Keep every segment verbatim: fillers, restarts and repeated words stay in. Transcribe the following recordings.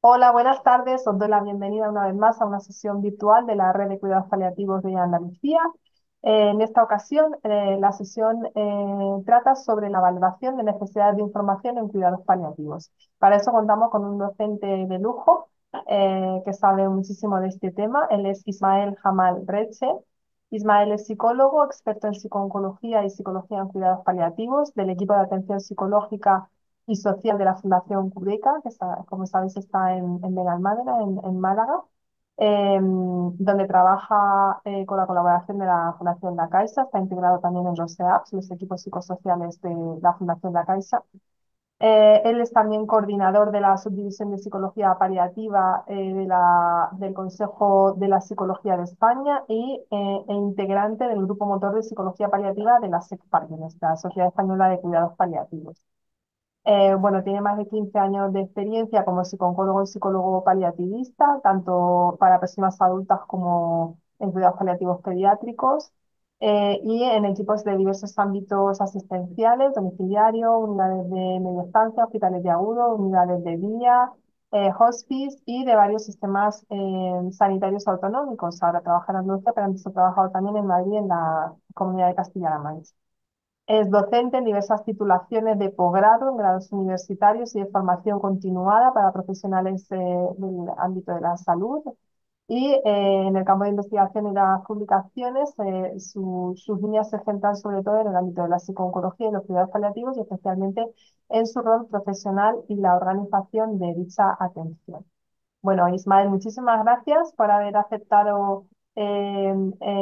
Hola, buenas tardes. Os doy la bienvenida una vez más a una sesión virtual de la Red de Cuidados Paliativos de Andalucía. Eh, en esta ocasión, eh, la sesión eh, trata sobre la valoración de necesidades de información en cuidados paliativos. Para eso contamos con un docente de lujo eh, que sabe muchísimo de este tema. Él es Ismael Jamal Reche. Ismael es psicólogo, experto en psicooncología y psicología en cuidados paliativos del equipo de atención psicológica y social de la Fundación Cureca, que está, como sabéis está en, en Benalmádena, en, en Málaga, eh, donde trabaja eh, con la colaboración de la Fundación La Caixa, está integrado también en los E A P S, los equipos psicosociales de la Fundación La Caixa. Eh, él es también coordinador de la subdivisión de psicología paliativa eh, de la, del Consejo de la Psicología de España y, eh, e integrante del grupo motor de psicología paliativa de la SECPAL, de la Sociedad Española de Cuidados Paliativos. Eh, bueno, tiene más de quince años de experiencia como psicólogo y psicólogo paliativista, tanto para personas adultas como en cuidados paliativos pediátricos, eh, y en equipos de diversos ámbitos asistenciales, domiciliario, unidades de media estancia, hospitales de agudo, unidades de día, eh, hospice y de varios sistemas eh, sanitarios autonómicos. Ahora trabaja en Andalucía, pero antes ha trabajado también en Madrid, en la Comunidad de Castilla-La Mancha. Es docente en diversas titulaciones de posgrado, en grados universitarios y de formación continuada para profesionales eh, del ámbito de la salud. Y eh, en el campo de investigación y las publicaciones, eh, su- sus líneas se centran sobre todo en el ámbito de la psicooncología y los cuidados paliativos y especialmente en su rol profesional y la organización de dicha atención. Bueno, Ismael, muchísimas gracias por haber aceptado eh,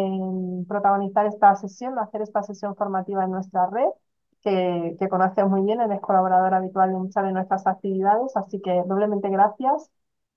en protagonizar esta sesión, hacer esta sesión formativa en nuestra red, que, que conoces muy bien, eres colaborador habitual de muchas de nuestras actividades, así que doblemente gracias.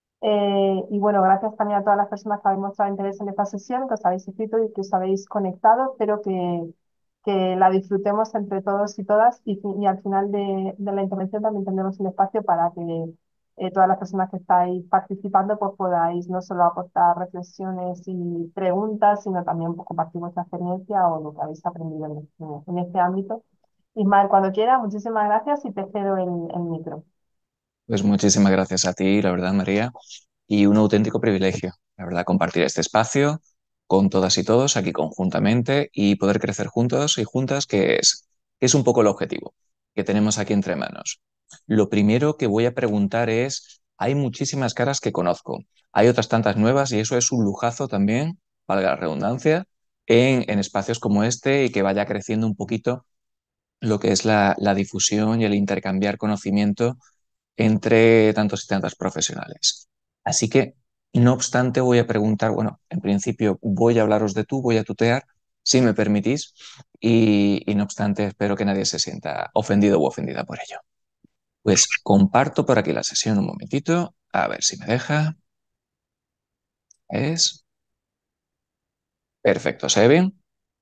Eh, y bueno, gracias también a todas las personas que habéis mostrado interés en esta sesión, que os habéis inscrito y que os habéis conectado. Espero que, que la disfrutemos entre todos y todas y, y al final de, de la intervención también tendremos un espacio para que eh, todas las personas que estáis participando pues podáis no solo aportar reflexiones y preguntas, sino también pues, compartir vuestra experiencia o lo que habéis aprendido en este, en este ámbito. Ismael, cuando quiera, muchísimas gracias y te cedo el, el micro. Pues muchísimas gracias a ti, la verdad, María, y un auténtico privilegio, la verdad, compartir este espacio con todas y todos aquí conjuntamente y poder crecer juntos y juntas, que es, que es un poco el objetivo que tenemos aquí entre manos. Lo primero que voy a preguntar es, hay muchísimas caras que conozco, hay otras tantas nuevas y eso es un lujazo también, valga la redundancia, en, en espacios como este y que vaya creciendo un poquito lo que es la, la difusión y el intercambiar conocimiento entre tantos y tantas profesionales. Así que, no obstante, voy a preguntar, bueno, en principio voy a hablaros de tú, voy a tutear, si me permitís, y, y no obstante, espero que nadie se sienta ofendido u ofendida por ello. Pues comparto por aquí la sesión un momentito, a ver si me deja. Es perfecto, ¿se ve bien?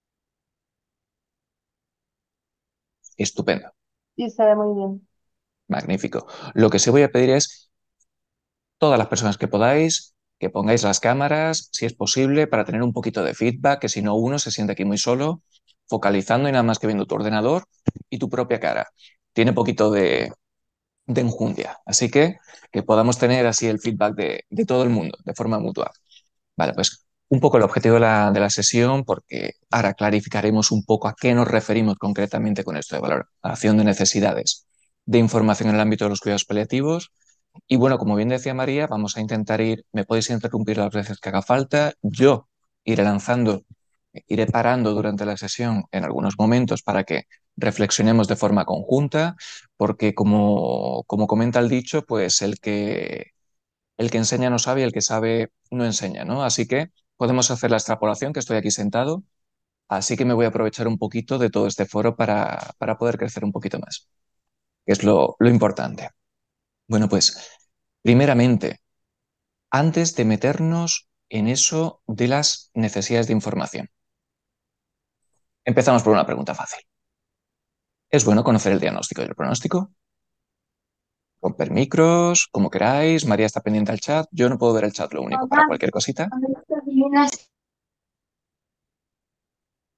Estupendo, Y se ve muy bien. magnífico. Lo que sí voy a pedir es todas las personas que podáis, que pongáis las cámaras, si es posible, para tener un poquito de feedback, que si no uno se siente aquí muy solo, focalizando y nada más que viendo tu ordenador y tu propia cara. Tiene poquito de, de enjundia, así que que podamos tener así el feedback de, de todo el mundo, de forma mutua. Vale, pues un poco el objetivo de la, de la sesión, porque ahora clarificaremos un poco a qué nos referimos concretamente con esto de valoración de necesidades de información en el ámbito de los cuidados paliativos y bueno, como bien decía María, vamos a intentar ir, me podéis interrumpir las veces que haga falta, yo iré lanzando, iré parando durante la sesión en algunos momentos para que reflexionemos de forma conjunta, porque como, como comenta el dicho, pues el que, el que enseña no sabe y el que sabe no enseña, ¿no? Así que podemos hacer la extrapolación, que estoy aquí sentado, así que me voy a aprovechar un poquito de todo este foro para, para poder crecer un poquito más, que es lo, lo importante. Bueno, pues primeramente, antes de meternos en eso de las necesidades de información. Empezamos por una pregunta fácil. ¿Es bueno conocer el diagnóstico y el pronóstico? Romper micros, como queráis. María está pendiente al chat. Yo no puedo ver el chat, lo único, para Mamá, cualquier cosita. ahorita vi unas-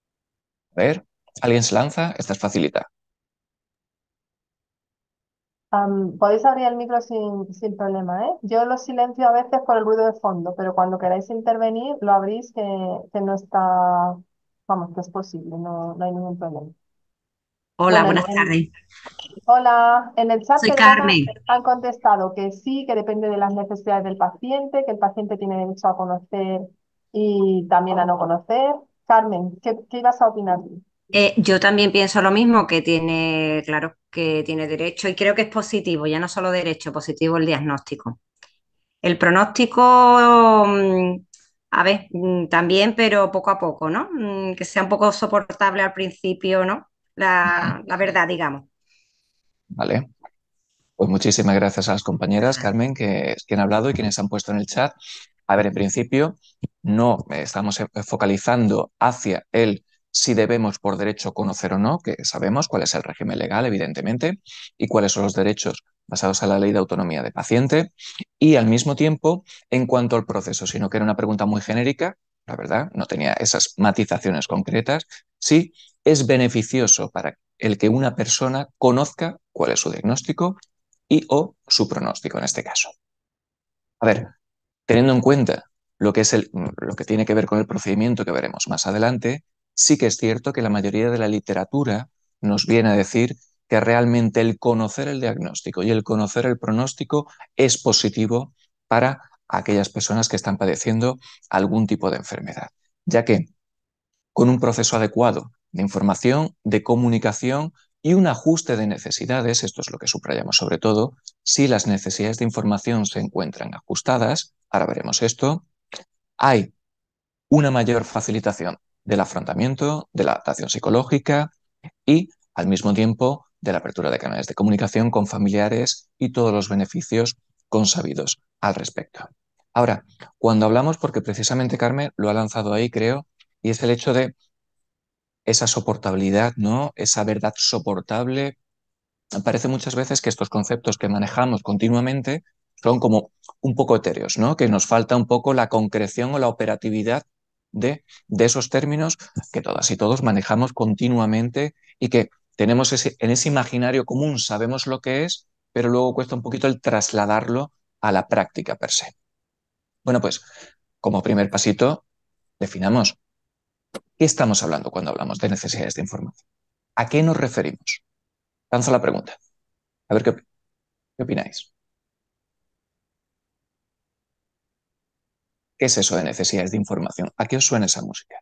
A ver, ¿alguien se lanza? Esta es facilita. Am, podéis abrir el micro sin, sin problema, ¿eh? Yo lo silencio a veces por el ruido de fondo, pero cuando queráis intervenir, lo abrís que, que no está, vamos, que es posible, no, no hay ningún problema. Hola, Bueno, en, buenas en- tardes. hola, en el chat Soy Telegram Carmen. han contestado que sí, que depende de las necesidades del paciente, que el paciente tiene derecho a conocer y también a no conocer. Carmen, ¿qué, qué ibas a opinar tú? Eh, yo también pienso lo mismo, que tiene, claro, que tiene derecho y creo que es positivo, ya no solo derecho, positivo el diagnóstico. El pronóstico, mm, a ver, mm, también, pero poco a poco, ¿no? Mm, que sea un poco soportable al principio, ¿no? Ujú. La, la verdad, digamos. Vale. Pues muchísimas gracias a las compañeras, Nada. Carmen, que, que han hablado y quienes han puesto en el chat. A ver, en principio, no eh, estamos eh, focalizando hacia el si debemos por derecho conocer o no, que sabemos cuál es el régimen legal, evidentemente, y cuáles son los derechos basados en la ley de autonomía de paciente, y al mismo tiempo, en cuanto al proceso, sino que era una pregunta muy genérica, la verdad, no tenía esas matizaciones concretas, sí es beneficioso para el que una persona conozca cuál es su diagnóstico y o su pronóstico en este caso. A ver, teniendo en cuenta lo que es el, lo que tiene que ver con el procedimiento que veremos más adelante, sí que es cierto que la mayoría de la literatura nos viene a decir que realmente el conocer el diagnóstico y el conocer el pronóstico es positivo para aquellas personas que están padeciendo algún tipo de enfermedad, ya que con un proceso adecuado de información, de comunicación y un ajuste de necesidades, esto es lo que subrayamos sobre todo, si las necesidades de información se encuentran ajustadas, ahora veremos esto, hay una mayor facilitación del afrontamiento, de la adaptación psicológica y, al mismo tiempo, de la apertura de canales de comunicación con familiares y todos los beneficios consabidos al respecto. Ahora, cuando hablamos, porque precisamente Carmen lo ha lanzado ahí, creo, y es el hecho de esa soportabilidad, ¿no? Esa verdad soportable. Parece muchas veces que estos conceptos que manejamos continuamente son como un poco etéreos, ¿no? Que nos falta un poco la concreción o la operatividad de, de esos términos que todas y todos manejamos continuamente y que tenemos ese, en ese imaginario común, sabemos lo que es, pero luego cuesta un poquito el trasladarlo a la práctica per se. Bueno, pues como primer pasito, definamos qué estamos hablando cuando hablamos de necesidades de información. ¿A qué nos referimos? Lanzo la pregunta. A ver qué, qué opináis. ¿Qué es eso de necesidades de información? ¿A qué os suena esa música?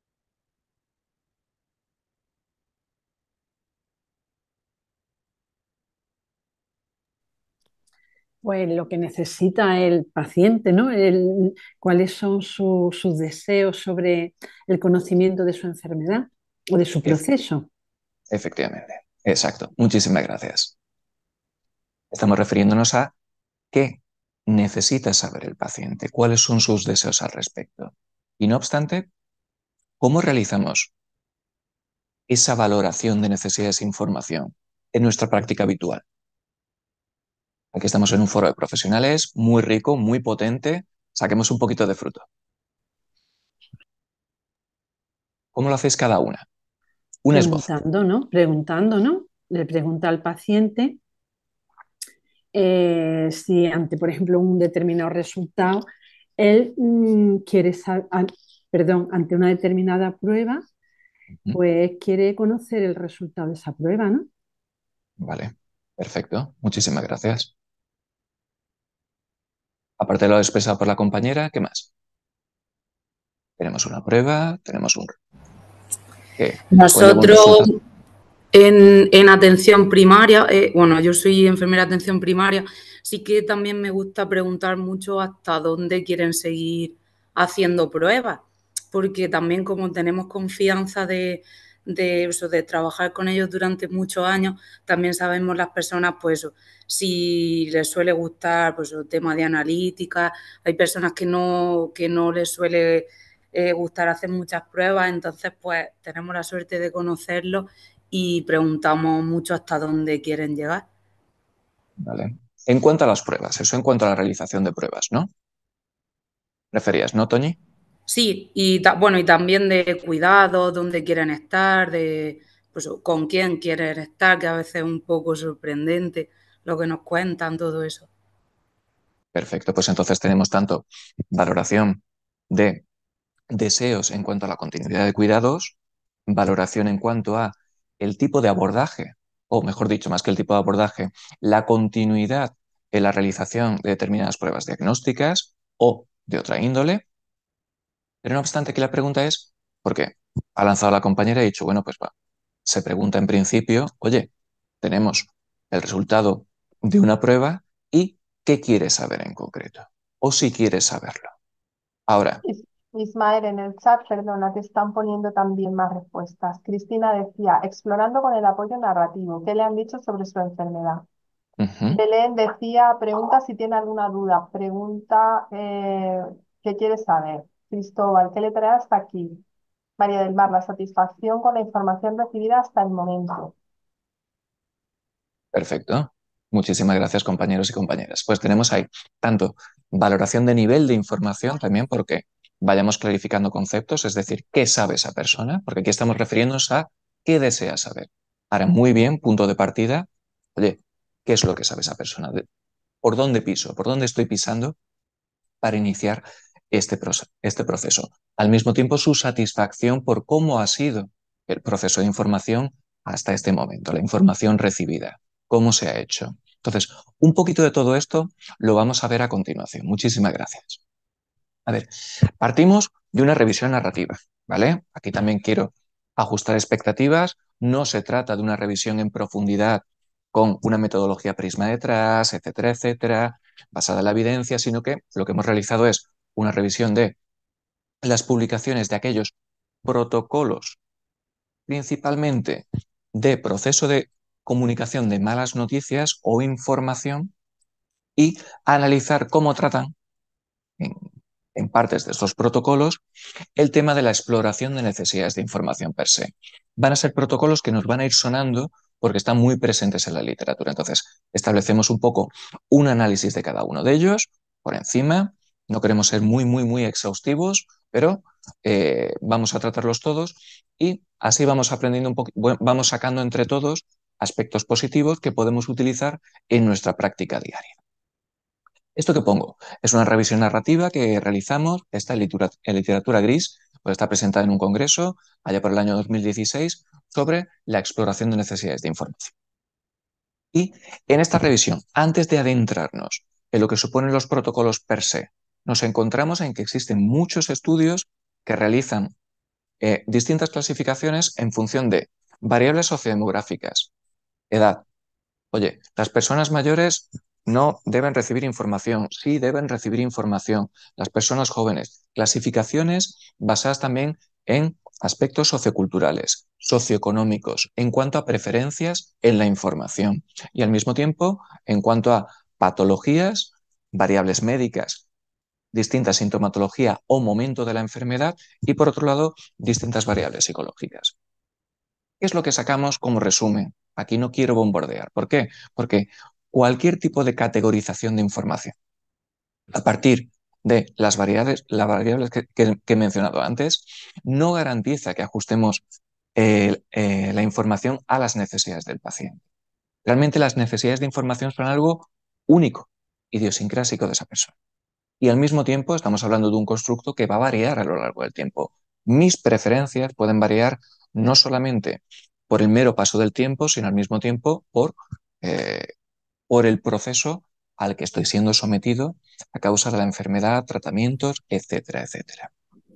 Pues lo que necesita el paciente, ¿no? El- cuáles son su- sus deseos sobre el conocimiento de su enfermedad o de su Ef- proceso. Efectivamente. Exacto. Muchísimas gracias. Estamos refiriéndonos a qué necesita saber el paciente, cuáles son sus deseos al respecto. Y no obstante, ¿cómo realizamos esa valoración de necesidades de información en nuestra práctica habitual? Aquí estamos en un foro de profesionales muy rico, muy potente. Saquemos un poquito de fruto. ¿Cómo lo hacéis cada una? Un esbozo. Preguntando, ¿no? Preguntando, ¿no? Le pregunta al paciente eh, si ante, por ejemplo, un determinado resultado, él mm, quiere saber, perdón, ante una determinada prueba, ¿Mm? pues quiere conocer el resultado de esa prueba, ¿no? Vale, perfecto. Muchísimas gracias. Aparte de lo expresado por la compañera, ¿qué más? Tenemos una prueba, tenemos un que conlleva un Nosotros resultado. en, en atención primaria, eh, bueno, yo soy enfermera de atención primaria, sí que también me gusta preguntar mucho hasta dónde quieren seguir haciendo pruebas, porque también como tenemos confianza de, de, eso, de trabajar con ellos durante muchos años, también sabemos las personas, pues, eso, si les suele gustar pues, el tema de analítica, hay personas que no, que no les suele eh, gustar hacer muchas pruebas, entonces pues tenemos la suerte de conocerlos y preguntamos mucho hasta dónde quieren llegar. Vale. En cuanto a las pruebas, eso en cuanto a la realización de pruebas, ¿no? Referías, ¿no, Toñi? Sí, y ta- bueno, y también de cuidado, dónde quieren estar, de pues, con quién quieren estar, que a veces es un poco sorprendente lo que nos cuentan, todo eso. Perfecto, pues entonces tenemos tanto valoración de deseos en cuanto a la continuidad de cuidados, valoración en cuanto a el tipo de abordaje, o mejor dicho, más que el tipo de abordaje, la continuidad en la realización de determinadas pruebas diagnósticas o de otra índole. Pero no obstante, aquí la pregunta es, ¿por qué? Ha lanzado la compañera y ha dicho, bueno, pues va. Se pregunta en principio, oye, tenemos el resultado de una prueba y ¿qué quieres saber en concreto? O si quieres saberlo. Ahora, Is- Ismael, en el chat, perdona, te están poniendo también más respuestas. Cristina decía, explorando con el apoyo narrativo, ¿qué le han dicho sobre su enfermedad? ujú, Belén decía, pregunta si tiene alguna duda, pregunta eh, qué quiere saber. Cristóbal, ¿qué le trae hasta aquí? María del Mar, la satisfacción con la información recibida hasta el momento. perfecto. Muchísimas gracias, compañeros y compañeras. Pues tenemos ahí tanto valoración de nivel de información también porque vayamos clarificando conceptos, es decir, qué sabe esa persona, porque aquí estamos refiriéndonos a qué desea saber. Ahora, muy bien, punto de partida. Oye, ¿qué es lo que sabe esa persona? De- ¿Por dónde piso? ¿Por dónde estoy pisando para iniciar este, proce- este proceso? Al mismo tiempo, su satisfacción por cómo ha sido el proceso de información hasta este momento, la información recibida, cómo se ha hecho. Entonces, un poquito de todo esto lo vamos a ver a continuación. Muchísimas gracias. A ver, partimos de una revisión narrativa, ¿vale? Aquí también quiero ajustar expectativas. No se trata de una revisión en profundidad con una metodología prisma detrás, etcétera, etcétera, basada en la evidencia, sino que lo que hemos realizado es una revisión de las publicaciones de aquellos protocolos, principalmente de proceso de comunicación de malas noticias o información, y analizar cómo tratan en, en partes de estos protocolos el tema de la exploración de necesidades de información per se. Van a ser protocolos que nos van a ir sonando porque están muy presentes en la literatura. Entonces, establecemos un poco un análisis de cada uno de ellos por encima. No queremos ser muy, muy, muy exhaustivos, pero eh, vamos a tratarlos todos y así vamos aprendiendo un poco, vamos sacando entre todos aspectos positivos que podemos utilizar en nuestra práctica diaria. Esto que pongo es una revisión narrativa que realizamos, está en literatura, en literatura gris, pues está presentada en un congreso allá por el año dos mil dieciséis sobre la exploración de necesidades de información. Y en esta revisión, antes de adentrarnos en lo que suponen los protocolos per se, nos encontramos en que existen muchos estudios que realizan eh, distintas clasificaciones en función de variables sociodemográficas, edad. Oye, las personas mayores no deben recibir información, sí deben recibir información. Las personas jóvenes, clasificaciones basadas también en aspectos socioculturales, socioeconómicos, en cuanto a preferencias en la información y al mismo tiempo en cuanto a patologías, variables médicas, distinta sintomatología o momento de la enfermedad y por otro lado distintas variables psicológicas. ¿Qué es lo que sacamos como resumen? Aquí no quiero bombardear. ¿Por qué? Porque cualquier tipo de categorización de información, a partir de las variables, las variables que, que- que he mencionado antes, no garantiza que ajustemos eh, eh, la información a las necesidades del paciente. Realmente las necesidades de información son algo único, idiosincrásico de esa persona. Y al mismo tiempo estamos hablando de un constructo que va a variar a lo largo del tiempo. Mis preferencias pueden variar no solamente por el mero paso del tiempo, sino al mismo tiempo por, eh, por el proceso al que estoy siendo sometido a causa de la enfermedad, tratamientos, etcétera, etcétera.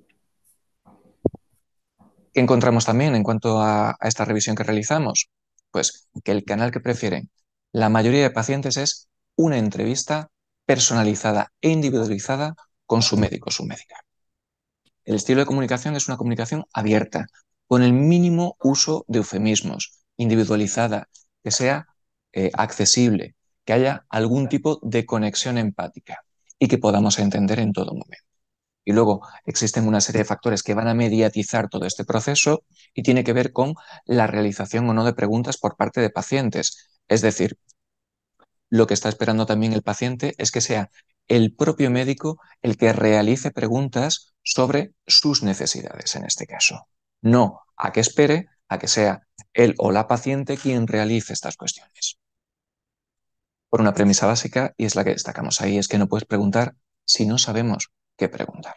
¿Qué encontramos también en cuanto a, a esta revisión que realizamos? Pues que el canal que prefieren la mayoría de pacientes es una entrevista personalizada e individualizada con su médico o su médica. El estilo de comunicación es una comunicación abierta, con el mínimo uso de eufemismos, individualizada, que sea eh, accesible, que haya algún tipo de conexión empática y que podamos entender en todo momento. Y luego existen una serie de factores que van a mediatizar todo este proceso y tiene que ver con la realización o no de preguntas por parte de pacientes. Es decir, lo que está esperando también el paciente es que sea el propio médico el que realice preguntas sobre sus necesidades en este caso. No a que espere a que sea él o la paciente quien realice estas cuestiones. por una premisa básica y es la que destacamos ahí, es que no puedes preguntar si no sabemos qué preguntar.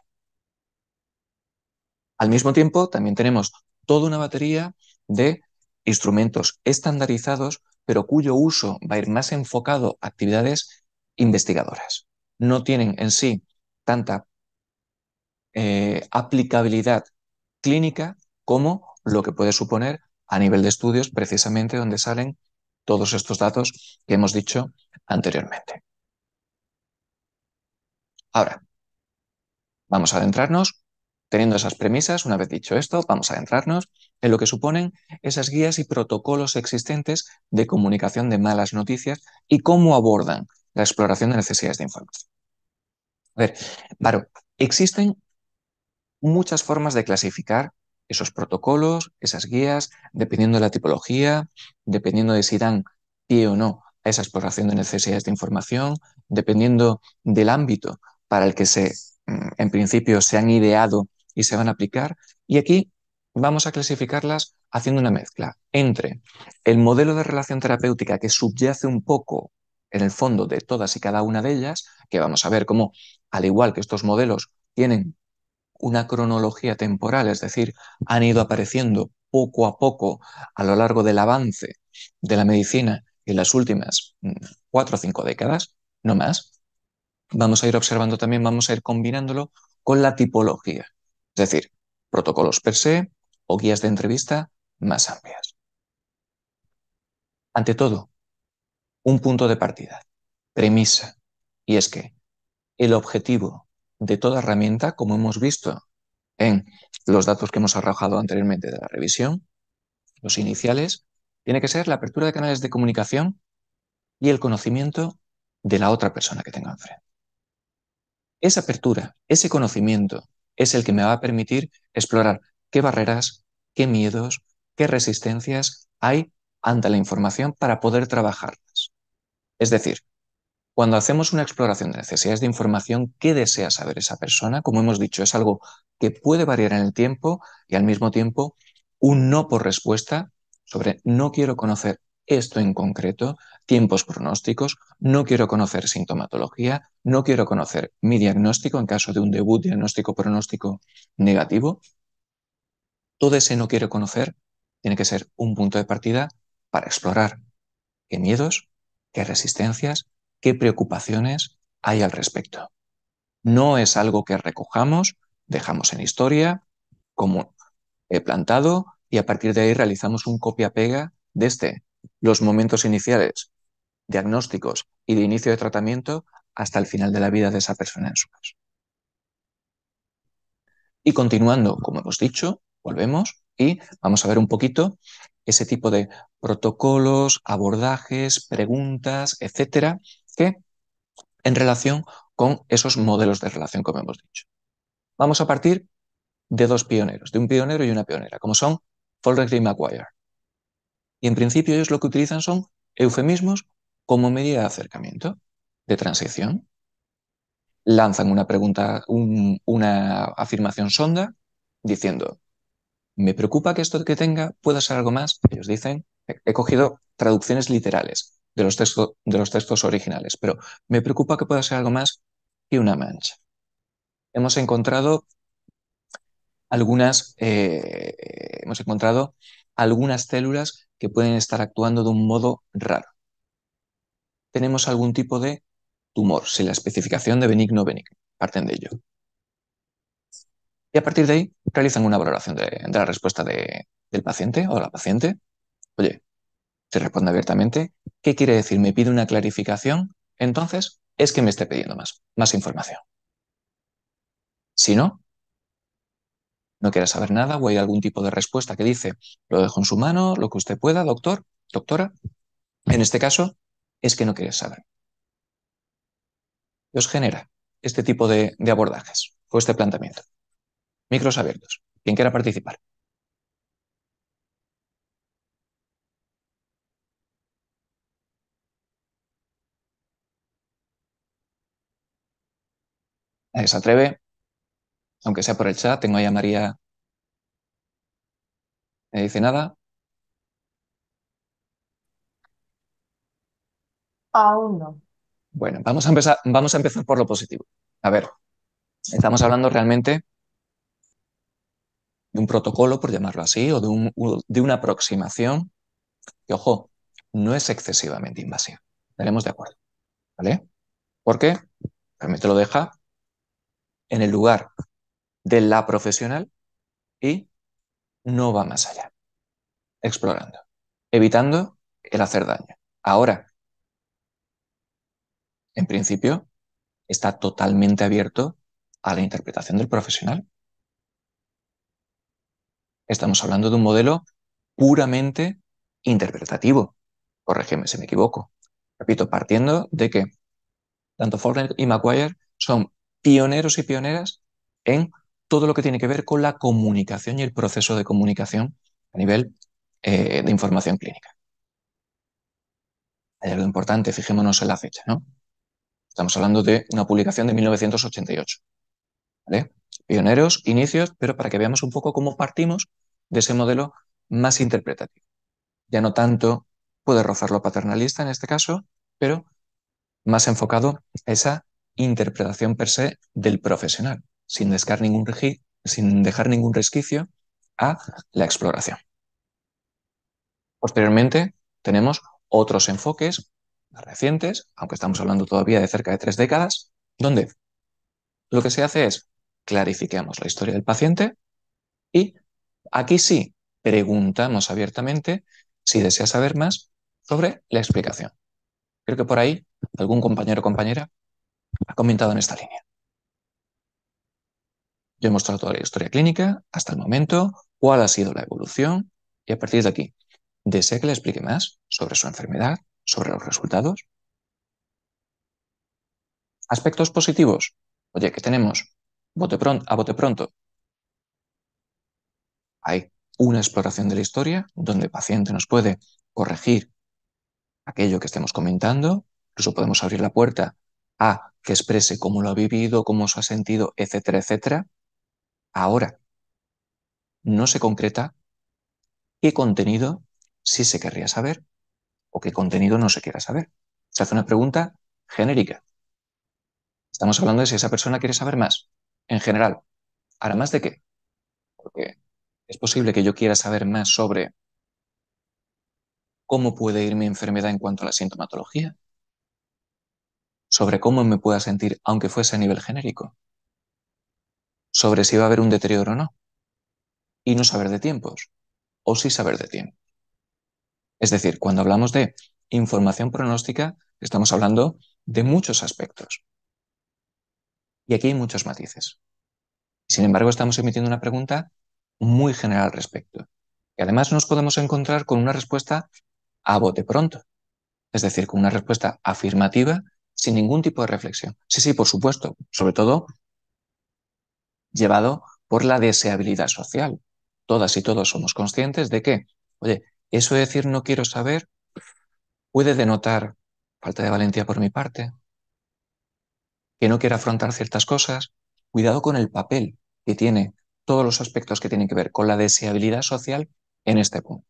Al mismo tiempo, también tenemos toda una batería de instrumentos estandarizados, pero cuyo uso va a ir más enfocado a actividades investigadoras. No tienen en sí tanta eh, aplicabilidad clínica como lo que puede suponer a nivel de estudios, precisamente donde salen todos estos datos que hemos dicho anteriormente. Ahora, vamos a adentrarnos, teniendo esas premisas, una vez dicho esto, vamos a adentrarnos en lo que suponen esas guías y protocolos existentes de comunicación de malas noticias y cómo abordan la exploración de necesidades de información. A ver, Varo, existen muchas formas de clasificar esos protocolos, esas guías, dependiendo de la tipología, dependiendo de si dan pie o no a esa exploración de necesidades de información, dependiendo del ámbito para el que se, en principio, se han ideado y se van a aplicar. Y aquí vamos a clasificarlas haciendo una mezcla entre el modelo de relación terapéutica que subyace un poco en el fondo de todas y cada una de ellas, que vamos a ver cómo, al igual que estos modelos, tienen una cronología temporal, es decir, han ido apareciendo poco a poco a lo largo del avance de la medicina en las últimas mm, cuatro o cinco décadas, no más. Vamos a ir observando también, vamos a ir combinándolo con la tipología, es decir, protocolos per se o guías de entrevista más amplias. Ante todo, un punto de partida, premisa, y es que el objetivo de toda herramienta, como hemos visto en los datos que hemos arrojado anteriormente de la revisión, los iniciales, tiene que ser la apertura de canales de comunicación y el conocimiento de la otra persona que tenga enfrente. Esa apertura, ese conocimiento, es el que me va a permitir explorar qué barreras, qué miedos, qué resistencias hay ante la información para poder trabajarlas. Es decir, cuando hacemos una exploración de necesidades de información, ¿qué desea saber esa persona? Como hemos dicho, es algo que puede variar en el tiempo y al mismo tiempo un no por respuesta sobre no quiero conocer esto en concreto, tiempos pronósticos, no quiero conocer sintomatología, no quiero conocer mi diagnóstico en caso de un debut diagnóstico pronóstico negativo. Todo ese no quiero conocer tiene que ser un punto de partida para explorar qué miedos, qué resistencias, qué preocupaciones hay al respecto. No es algo que recojamos, dejamos en historia, como he plantado, y a partir de ahí realizamos un copia-pega desde los momentos iniciales, diagnósticos y de inicio de tratamiento hasta el final de la vida de esa persona en su caso. Y continuando, como hemos dicho, volvemos y vamos a ver un poquito ese tipo de protocolos, abordajes, preguntas, etcétera, que en relación con esos modelos de relación, como hemos dicho. Vamos a partir de dos pioneros, de un pionero y una pionera, como son Follrich y Maguire. Y en principio ellos lo que utilizan son eufemismos como medida de acercamiento, de transición. Lanzan una pregunta, un, una afirmación sonda diciendo, me preocupa que esto que tenga pueda ser algo más. Ellos dicen, he, he cogido traducciones literales de los, texto, de los textos originales, pero me preocupa que pueda ser algo más que una mancha. Hemos encontrado algunas, eh, hemos encontrado algunas células que pueden estar actuando de un modo raro. Tenemos algún tipo de tumor, si la especificación de benigno o benigno, parten de ello. Y a partir de ahí realizan una valoración de, de la respuesta de, del paciente o la paciente. Oye, se responde abiertamente, ¿qué quiere decir? ¿Me pide una clarificación? Entonces, es que me esté pidiendo más, más información. Si no, no quiere saber nada o hay algún tipo de respuesta que dice, lo dejo en su mano, lo que usted pueda, doctor, doctora. En este caso, es que no quiere saber. ¿Qué os genera este tipo de, de abordajes o este planteamiento? Micros abiertos. ¿Quién quiera participar? Nadie se atreve, aunque sea por el chat. Tengo ahí a María. ¿Me dice nada? Aún no. Bueno, vamos a empezar, vamos a empezar por lo positivo. A ver, estamos hablando realmente de un protocolo, por llamarlo así, o de, un, de una aproximación que, ojo, no es excesivamente invasiva. Estaremos de acuerdo, ¿vale? Porque realmente lo deja en el lugar de la profesional y no va más allá, explorando, evitando el hacer daño. Ahora, en principio, está totalmente abierto a la interpretación del profesional. Estamos hablando de un modelo puramente interpretativo. Corrígeme si me equivoco. Repito, partiendo de que tanto Faulkner y Maguire son pioneros y pioneras en todo lo que tiene que ver con la comunicación y el proceso de comunicación a nivel eh, de información clínica. Hay algo importante, fijémonos en la fecha, ¿no? Estamos hablando de una publicación de mil novecientos ochenta y ocho. ¿Vale? Pioneros, inicios, pero para que veamos un poco cómo partimos de ese modelo más interpretativo. Ya no tanto puede rozar lo paternalista en este caso, pero más enfocado a esa interpretación per se del profesional, sin dejar ningún, sin dejar ningún resquicio a la exploración. Posteriormente tenemos otros enfoques más recientes, aunque estamos hablando todavía de cerca de tres décadas, donde lo que se hace es clarificamos la historia del paciente y aquí sí preguntamos abiertamente si desea saber más sobre la explicación. Creo que por ahí algún compañero o compañera ha comentado en esta línea. Yo he mostrado toda la historia clínica hasta el momento, cuál ha sido la evolución y a partir de aquí, ¿desea que le explique más sobre su enfermedad, sobre los resultados? Aspectos positivos. Oye, ¿qué tenemos? Bote pronto, a bote pronto. Hay una exploración de la historia donde el paciente nos puede corregir aquello que estemos comentando, incluso podemos abrir la puerta a que exprese cómo lo ha vivido, cómo se ha sentido, etcétera, etcétera. Ahora, no se concreta qué contenido sí se querría saber o qué contenido no se quiera saber. Se hace una pregunta genérica. Estamos hablando de si esa persona quiere saber más. En general, ¿hará más de qué? Porque es posible que yo quiera saber más sobre cómo puede ir mi enfermedad en cuanto a la sintomatología, sobre cómo me pueda sentir aunque fuese a nivel genérico, sobre si va a haber un deterioro o no, y no saber de tiempos, o sí saber de tiempo. Es decir, cuando hablamos de información pronóstica, estamos hablando de muchos aspectos. Y aquí hay muchos matices. Sin embargo, estamos emitiendo una pregunta muy general al respecto. Y además nos podemos encontrar con una respuesta a bote pronto. Es decir, con una respuesta afirmativa sin ningún tipo de reflexión. Sí, sí, por supuesto. Sobre todo llevado por la deseabilidad social. Todas y todos somos conscientes de que, oye, eso de decir no quiero saber puede denotar falta de valentía por mi parte, que no quiero afrontar ciertas cosas. Cuidado con el papel que tiene todos los aspectos que tienen que ver con la deseabilidad social en este punto.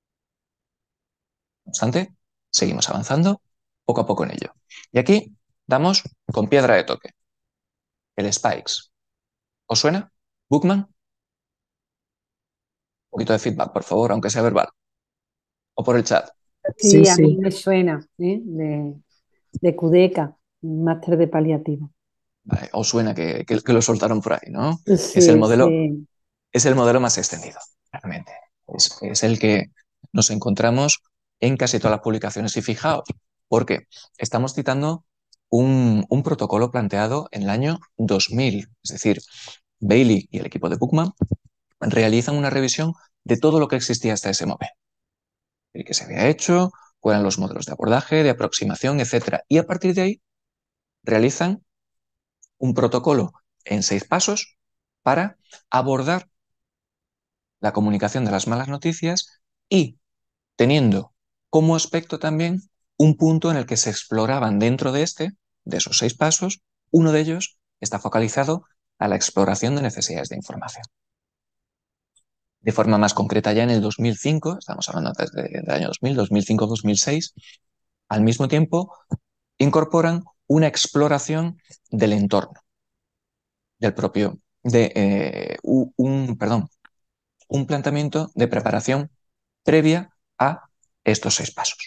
No obstante, seguimos avanzando poco a poco en ello. Y aquí damos con piedra de toque. El Spikes. ¿Os suena? ¿Bookman? Un poquito de feedback, por favor, aunque sea verbal. O por el chat. Sí, Sí, a mí sí. me suena, ¿eh? de, de Cudeca, máster de paliativo. Vale, os suena que, que, que lo soltaron por ahí, ¿no? Es el Sí, modelo, sí. es el modelo más extendido, realmente. Es, es el que nos encontramos en casi todas las publicaciones. Y fijaos, porque estamos citando un, un protocolo planteado en el año dos mil. Es decir, Bailey y el equipo de Bookman realizan una revisión de todo lo que existía hasta ese momento. El que se había hecho, cuáles eran los modelos de abordaje, de aproximación, etcétera. Y a partir de ahí realizan un protocolo en seis pasos para abordar la comunicación de las malas noticias y teniendo como aspecto también un punto en el que se exploraban dentro de este, de esos seis pasos, uno de ellos está focalizado a la exploración de necesidades de información. De forma más concreta ya en el dos mil cinco, estamos hablando desde el año dos mil, dos mil cinco, dos mil seis, al mismo tiempo incorporan una exploración del entorno, del propio, de eh, un, perdón, un planteamiento de preparación previa a estos seis pasos.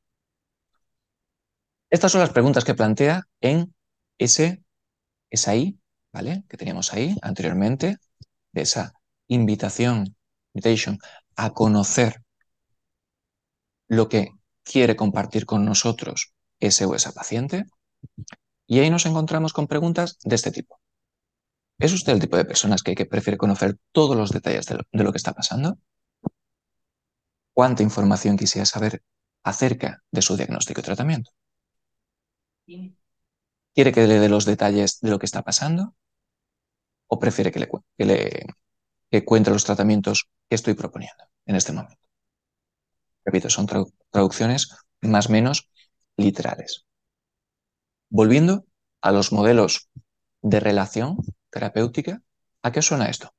Estas son las preguntas que plantea en ese, esa I, ¿vale? Que teníamos ahí anteriormente, de esa invitación, invitation, a conocer lo que quiere compartir con nosotros ese o esa paciente. Y ahí nos encontramos con preguntas de este tipo. ¿Es usted el tipo de personas que, que prefiere conocer todos los detalles de lo, de lo que está pasando? ¿Cuánta información quisiera saber acerca de su diagnóstico y tratamiento? ¿Quiere que le dé los detalles de lo que está pasando? ¿O prefiere que le, que le que cuente los tratamientos que estoy proponiendo en este momento? Repito, son tradu traducciones más o menos literales. Volviendo a los modelos de relación terapéutica, ¿a qué suena esto?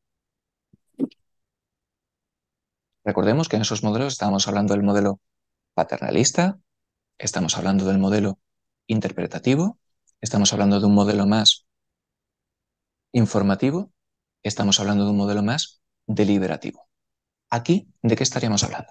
Recordemos que en esos modelos estábamos hablando del modelo paternalista, estamos hablando del modelo interpretativo, estamos hablando de un modelo más informativo, estamos hablando de un modelo más deliberativo. Aquí, ¿de qué estaríamos hablando?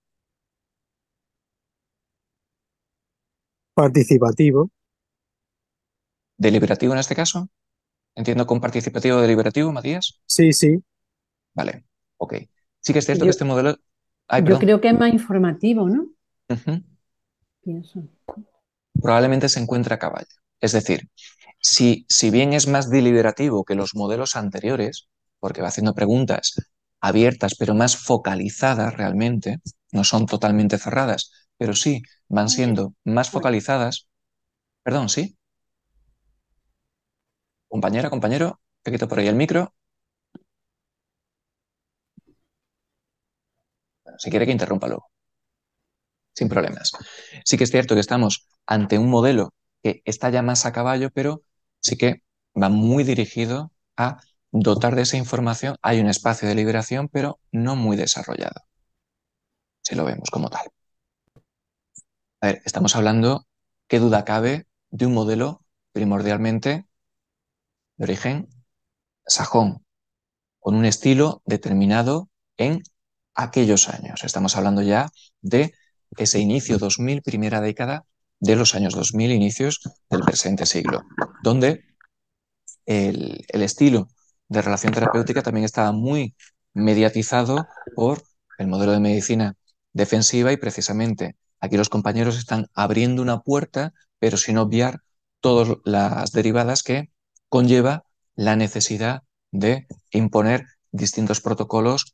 Participativo. ¿Deliberativo en este caso? ¿Entiendo con participativo o deliberativo, Matías? Sí, sí. Vale, ok. Sí que es cierto que Yo, este modelo... Ay, yo perdón. creo que es más informativo, ¿no? Uh-huh. Pienso. Probablemente se encuentre a caballo. Es decir, si, si bien es más deliberativo que los modelos anteriores, porque va haciendo preguntas abiertas pero más focalizadas realmente, no son totalmente cerradas, pero sí van siendo más focalizadas. Perdón, ¿sí? Compañera, compañero, te quito por ahí el micro. Si quiere que interrumpa luego, sin problemas. Sí que es cierto que estamos ante un modelo que está ya más a caballo, pero sí que va muy dirigido a dotar de esa información. Hay un espacio de liberación, pero no muy desarrollado, si lo vemos como tal. A ver, estamos hablando, qué duda cabe, de un modelo primordialmente de origen sajón, con un estilo determinado en aquellos años. Estamos hablando ya de ese inicio dos mil, primera década de los años dos mil, inicios del presente siglo, donde el, el estilo de relación terapéutica también estaba muy mediatizado por el modelo de medicina defensiva y precisamente aquí los compañeros están abriendo una puerta, pero sin obviar todas las derivadas que conlleva la necesidad de imponer distintos protocolos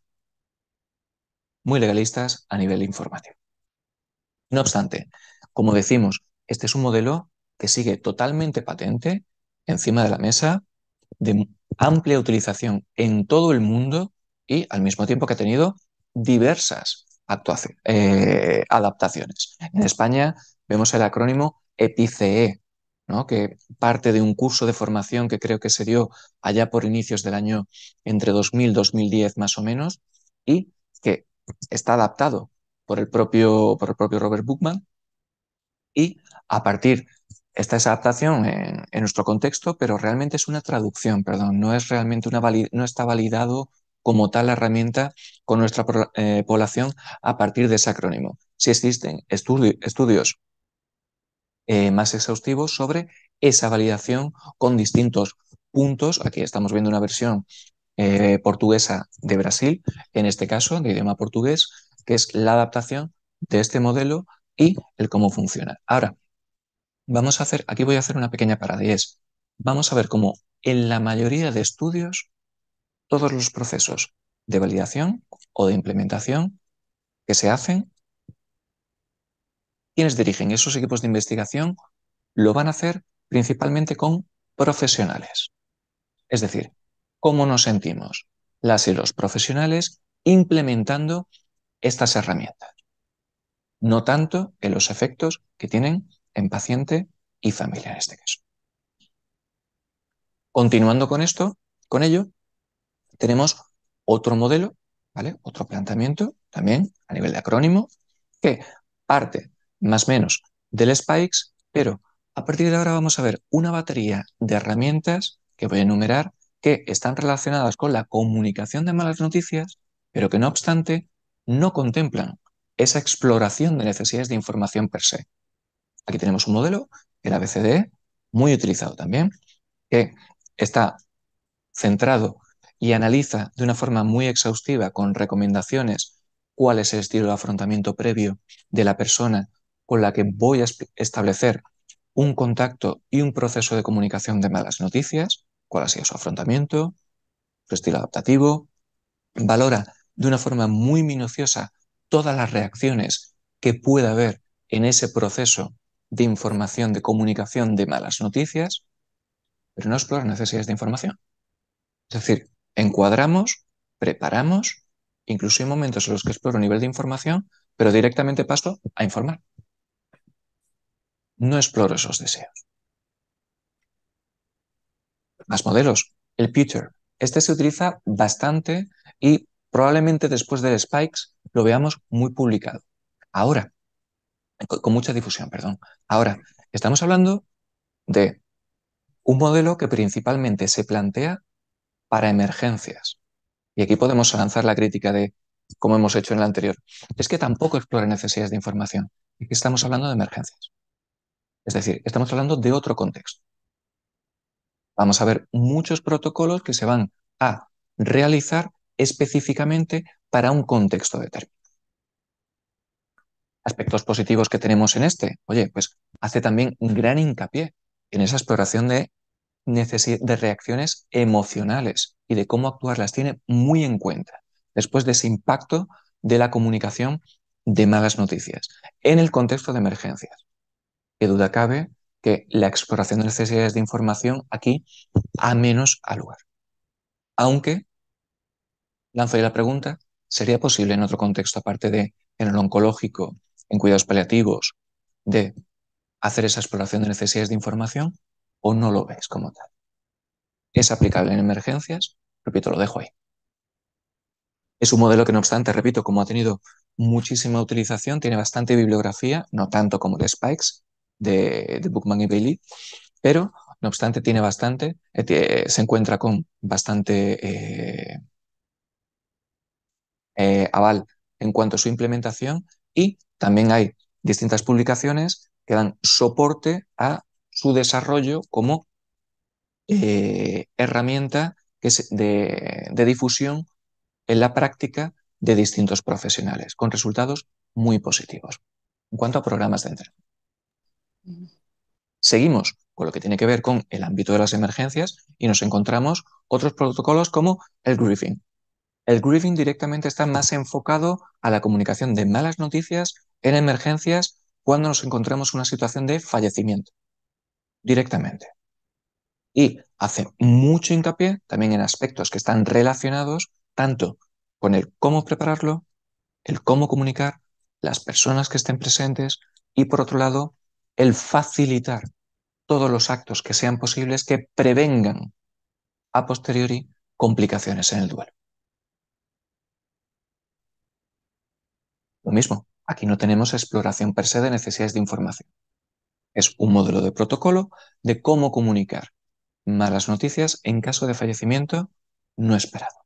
muy legalistas a nivel informativo. No obstante, como decimos, este es un modelo que sigue totalmente patente encima de la mesa, de amplia utilización en todo el mundo y al mismo tiempo que ha tenido diversas eh, adaptaciones. En España vemos el acrónimo EPICE, ¿no? Que parte de un curso de formación que creo que se dio allá por inicios del año entre dos mil y dos mil diez más o menos y que está adaptado por el propio, por el propio Robert Bookman y a partir está esa adaptación en, en, nuestro contexto, pero realmente es una traducción, perdón, no es realmente una valid no está validado como tal la herramienta con nuestra eh, población a partir de ese acrónimo. Sí existen estudi estudios eh, más exhaustivos sobre esa validación con distintos puntos. Aquí estamos viendo una versión eh, portuguesa de Brasil, en este caso de idioma portugués, que es la adaptación de este modelo y el cómo funciona. Ahora, vamos a hacer, aquí voy a hacer una pequeña parada y es, vamos a ver cómo en la mayoría de estudios todos los procesos de validación o de implementación que se hacen, quienes dirigen esos equipos de investigación lo van a hacer principalmente con profesionales. Es decir, cómo nos sentimos las y los profesionales implementando estas herramientas, no tanto en los efectos que tienen en paciente y familia en este caso. Continuando con esto, con ello, tenemos otro modelo, ¿vale? Otro planteamiento también a nivel de acrónimo que parte más o menos del Spikes, pero a partir de ahora vamos a ver una batería de herramientas que voy a enumerar que están relacionadas con la comunicación de malas noticias, pero que no obstante no contemplan esa exploración de necesidades de información per se. Aquí tenemos un modelo, el A B C D E, muy utilizado también, que está centrado y analiza de una forma muy exhaustiva con recomendaciones cuál es el estilo de afrontamiento previo de la persona con la que voy a establecer un contacto y un proceso de comunicación de malas noticias, cuál ha sido su afrontamiento, su estilo adaptativo, valora de una forma muy minuciosa todas las reacciones que pueda haber en ese proceso de información, de comunicación de malas noticias, pero no explora necesidades de información. Es decir, encuadramos, preparamos, incluso hay momentos en los que exploro nivel de información, pero directamente paso a informar. No exploro esos deseos. Más modelos. El Pewter. Este se utiliza bastante y probablemente después del Spikes lo veamos muy publicado. Ahora, con mucha difusión, perdón. Ahora, estamos hablando de un modelo que principalmente se plantea para emergencias. Y aquí podemos lanzar la crítica de, como hemos hecho en el anterior, es que tampoco explora necesidades de información. Y que estamos hablando de emergencias. Es decir, estamos hablando de otro contexto. Vamos a ver muchos protocolos que se van a realizar específicamente para un contexto determinado. Aspectos positivos que tenemos en este, oye, pues hace también un gran hincapié en esa exploración de, de reacciones emocionales y de cómo actuar, las tiene muy en cuenta después de ese impacto de la comunicación de malas noticias en el contexto de emergencias. Qué duda cabe que la exploración de necesidades de información aquí a menos a lugar. Aunque, lanzo ahí la pregunta, ¿sería posible en otro contexto aparte de en el oncológico, en cuidados paliativos, de hacer esa exploración de necesidades de información o no lo ves como tal? ¿Es aplicable en emergencias? Repito, lo dejo ahí. Es un modelo que, no obstante, repito, como ha tenido muchísima utilización, tiene bastante bibliografía, no tanto como el Spikes de, de Bookman y Bailey, pero no obstante tiene bastante, eh, se encuentra con bastante eh, eh, aval en cuanto a su implementación y también hay distintas publicaciones que dan soporte a su desarrollo como eh, herramienta que es de, de difusión en la práctica de distintos profesionales, con resultados muy positivos. En cuanto a programas de entrenamiento. Seguimos con lo que tiene que ver con el ámbito de las emergencias y nos encontramos otros protocolos como el Griffin. El Griffin directamente está más enfocado a la comunicación de malas noticias en emergencias cuando nos encontramos en una situación de fallecimiento, directamente. Y hace mucho hincapié también en aspectos que están relacionados tanto con el cómo prepararlo, el cómo comunicar, las personas que estén presentes y, por otro lado, el facilitar todos los actos que sean posibles que prevengan a posteriori complicaciones en el duelo. Lo mismo, aquí no tenemos exploración per se de necesidades de información. Es un modelo de protocolo de cómo comunicar malas noticias en caso de fallecimiento no esperado.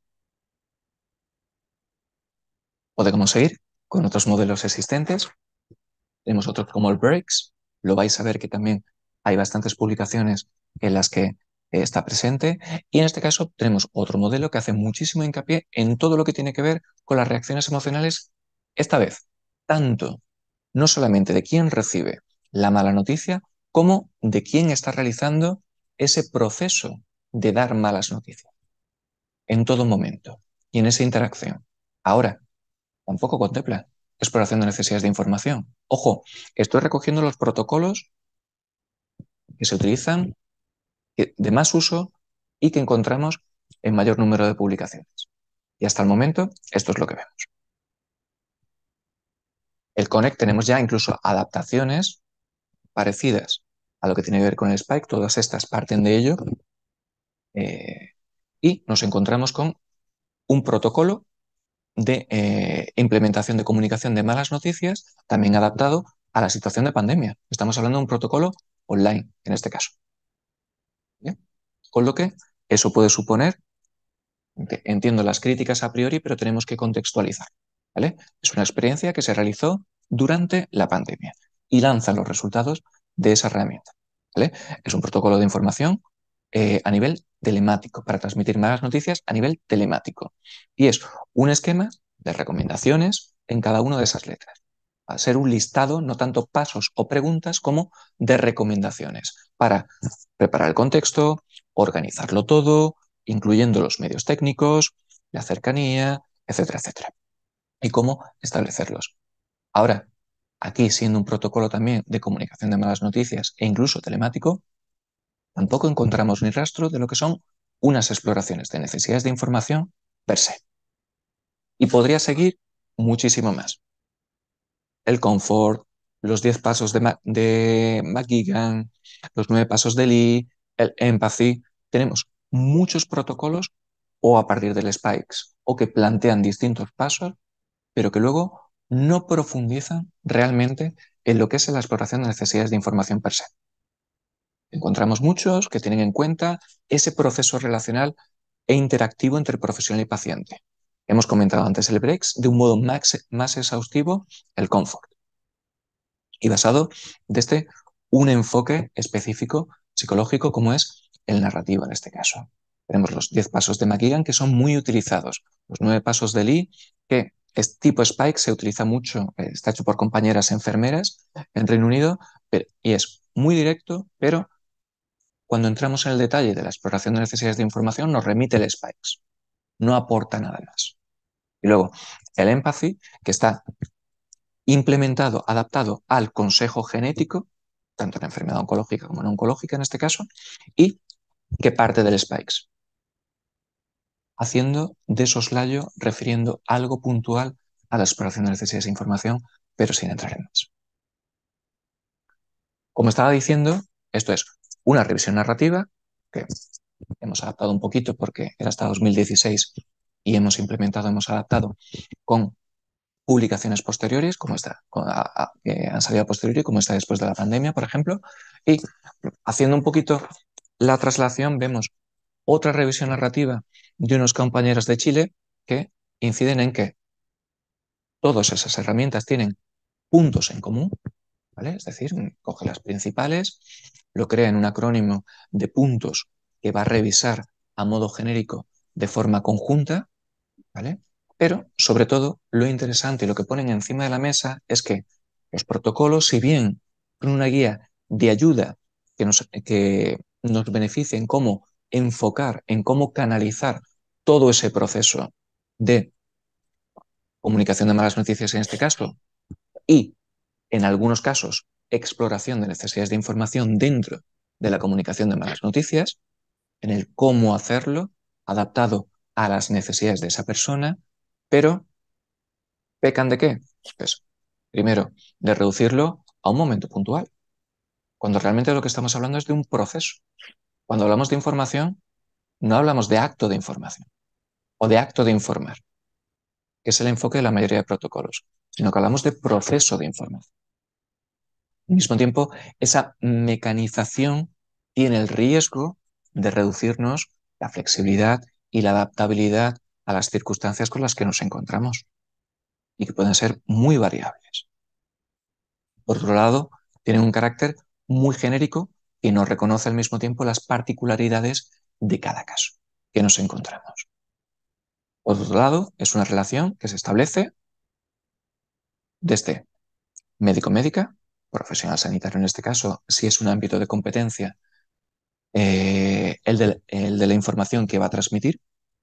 Podemos seguir con otros modelos existentes. Tenemos otros como el Breaks. Lo vais a ver que también hay bastantes publicaciones en las que está presente. Y en este caso tenemos otro modelo que hace muchísimo hincapié en todo lo que tiene que ver con las reacciones emocionales, esta vez, tanto no solamente de quién recibe la mala noticia, como de quién está realizando ese proceso de dar malas noticias en todo momento y en esa interacción. Ahora, tampoco contempla exploración de necesidades de información. Ojo, estoy recogiendo los protocolos que se utilizan de más uso y que encontramos en mayor número de publicaciones. Y hasta el momento, esto es lo que vemos. El Connect tenemos ya incluso adaptaciones parecidas a lo que tiene que ver con el Spike, todas estas parten de ello, eh, y nos encontramos con un protocolo de eh, implementación de comunicación de malas noticias, también adaptado a la situación de pandemia. Estamos hablando de un protocolo online, en este caso. ¿Bien? Con lo que eso puede suponer, entiendo las críticas a priori, pero tenemos que contextualizar, ¿vale? Es una experiencia que se realizó durante la pandemia y lanza los resultados de esa herramienta, ¿vale? Es un protocolo de información eh, a nivel telemático, para transmitir malas noticias a nivel telemático. Y es un esquema de recomendaciones en cada una de esas letras. Va a ser un listado, no tanto pasos o preguntas, como de recomendaciones para preparar el contexto, organizarlo todo, incluyendo los medios técnicos, la cercanía, etcétera, etcétera. Y cómo establecerlos. Ahora, aquí siendo un protocolo también de comunicación de malas noticias e incluso telemático, tampoco encontramos ni rastro de lo que son unas exploraciones de necesidades de información per se. Y podría seguir muchísimo más. El confort, los diez pasos de, Ma de McGuigan, los nueve pasos de Lee, el empathy. Tenemos muchos protocolos o a partir del Spikes o que plantean distintos pasos, pero que luego no profundizan realmente en lo que es la exploración de necesidades de información per se. Encontramos muchos que tienen en cuenta ese proceso relacional e interactivo entre profesional y paciente. Hemos comentado antes el Breaks, de un modo más, más exhaustivo, el Comfort. Y basado desde un enfoque específico psicológico como es el narrativo en este caso. Tenemos los diez pasos de McGuigan que son muy utilizados, los nueve pasos de Lee, que es tipo Spike, se utiliza mucho, está hecho por compañeras enfermeras en Reino Unido, pero, y es muy directo, pero cuando entramos en el detalle de la exploración de necesidades de información nos remite el Spikes, no aporta nada más. Y luego el Empathy, que está implementado, adaptado al consejo genético, tanto en enfermedad oncológica como no oncológica en este caso, y que parte del Spikes, haciendo de soslayo, refiriendo algo puntual a la exploración de necesidades de información, pero sin entrar en más. Como estaba diciendo, esto es una revisión narrativa que hemos adaptado un poquito porque era hasta dos mil dieciséis y hemos implementado, hemos adaptado con publicaciones posteriores, como esta, que han salido a posteriori, como esta después de la pandemia, por ejemplo, y haciendo un poquito la traslación, vemos otra revisión narrativa de unos compañeros de Chile que inciden en que todas esas herramientas tienen puntos en común, ¿vale? Es decir, coge las principales, lo crea en un acrónimo de puntos que va a revisar a modo genérico de forma conjunta, ¿vale? Pero, sobre todo, lo interesante y lo que ponen encima de la mesa es que los protocolos, si bien son una guía de ayuda que nos, que nos beneficia en cómo enfocar, en cómo canalizar todo ese proceso de comunicación de malas noticias en este caso, y en algunos casos exploración de necesidades de información dentro de la comunicación de malas noticias, en el cómo hacerlo, adaptado a las necesidades de esa persona, pero ¿pecan de qué? Pues, primero, de reducirlo a un momento puntual, cuando realmente de lo que estamos hablando es de un proceso. Cuando hablamos de información, no hablamos de acto de información o de acto de informar, que es el enfoque de la mayoría de protocolos, sino que hablamos de proceso de información. Al mismo tiempo, esa mecanización tiene el riesgo de reducirnos la flexibilidad y la adaptabilidad a las circunstancias con las que nos encontramos y que pueden ser muy variables. Por otro lado, tiene un carácter muy genérico y no reconoce al mismo tiempo las particularidades de cada caso que nos encontramos. Por otro lado, es una relación que se establece desde médico-médica, profesional sanitario en este caso, si es un ámbito de competencia, eh, el, de, el de la información que va a transmitir,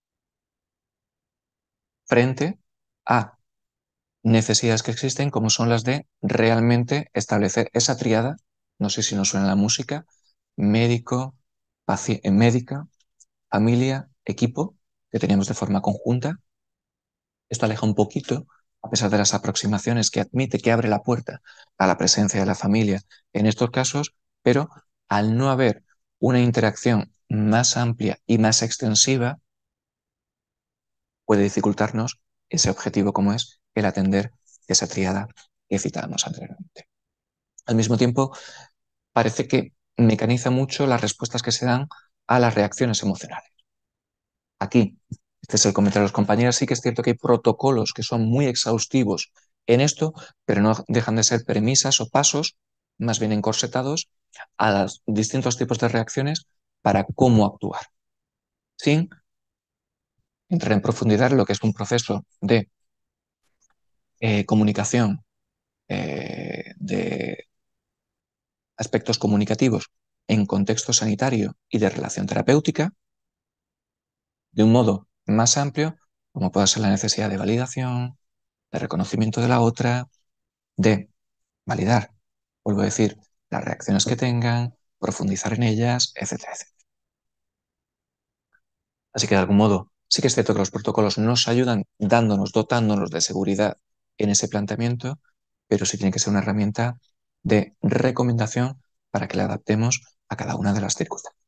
frente a necesidades que existen como son las de realmente establecer esa tríada, no sé si nos suena la música, médico, médica, familia, equipo, que teníamos de forma conjunta. Esto aleja un poquito, a pesar de las aproximaciones que admite, que abre la puerta a la presencia de la familia en estos casos, pero al no haber una interacción más amplia y más extensiva, puede dificultarnos ese objetivo como es el atender esa tríada que citábamos anteriormente. al mismo tiempo parece que mecaniza mucho las respuestas que se dan a las reacciones emocionales. Aquí, este es el comentario de los compañeros, sí que es cierto que hay protocolos que son muy exhaustivos en esto, pero no dejan de ser premisas o pasos, más bien encorsetados, a los distintos tipos de reacciones para cómo actuar, sin entrar en profundidad en lo que es un proceso de eh, comunicación, eh, de aspectos comunicativos en contexto sanitario y de relación terapéutica, de un modo más amplio, como puede ser la necesidad de validación, de reconocimiento de la otra, de validar, vuelvo a decir, las reacciones que tengan, profundizar en ellas, etcétera, etcétera. Así que de algún modo, sí que es cierto que los protocolos nos ayudan dándonos, dotándonos de seguridad en ese planteamiento, pero sí tiene que ser una herramienta de recomendación para que la adaptemos a cada una de las circunstancias.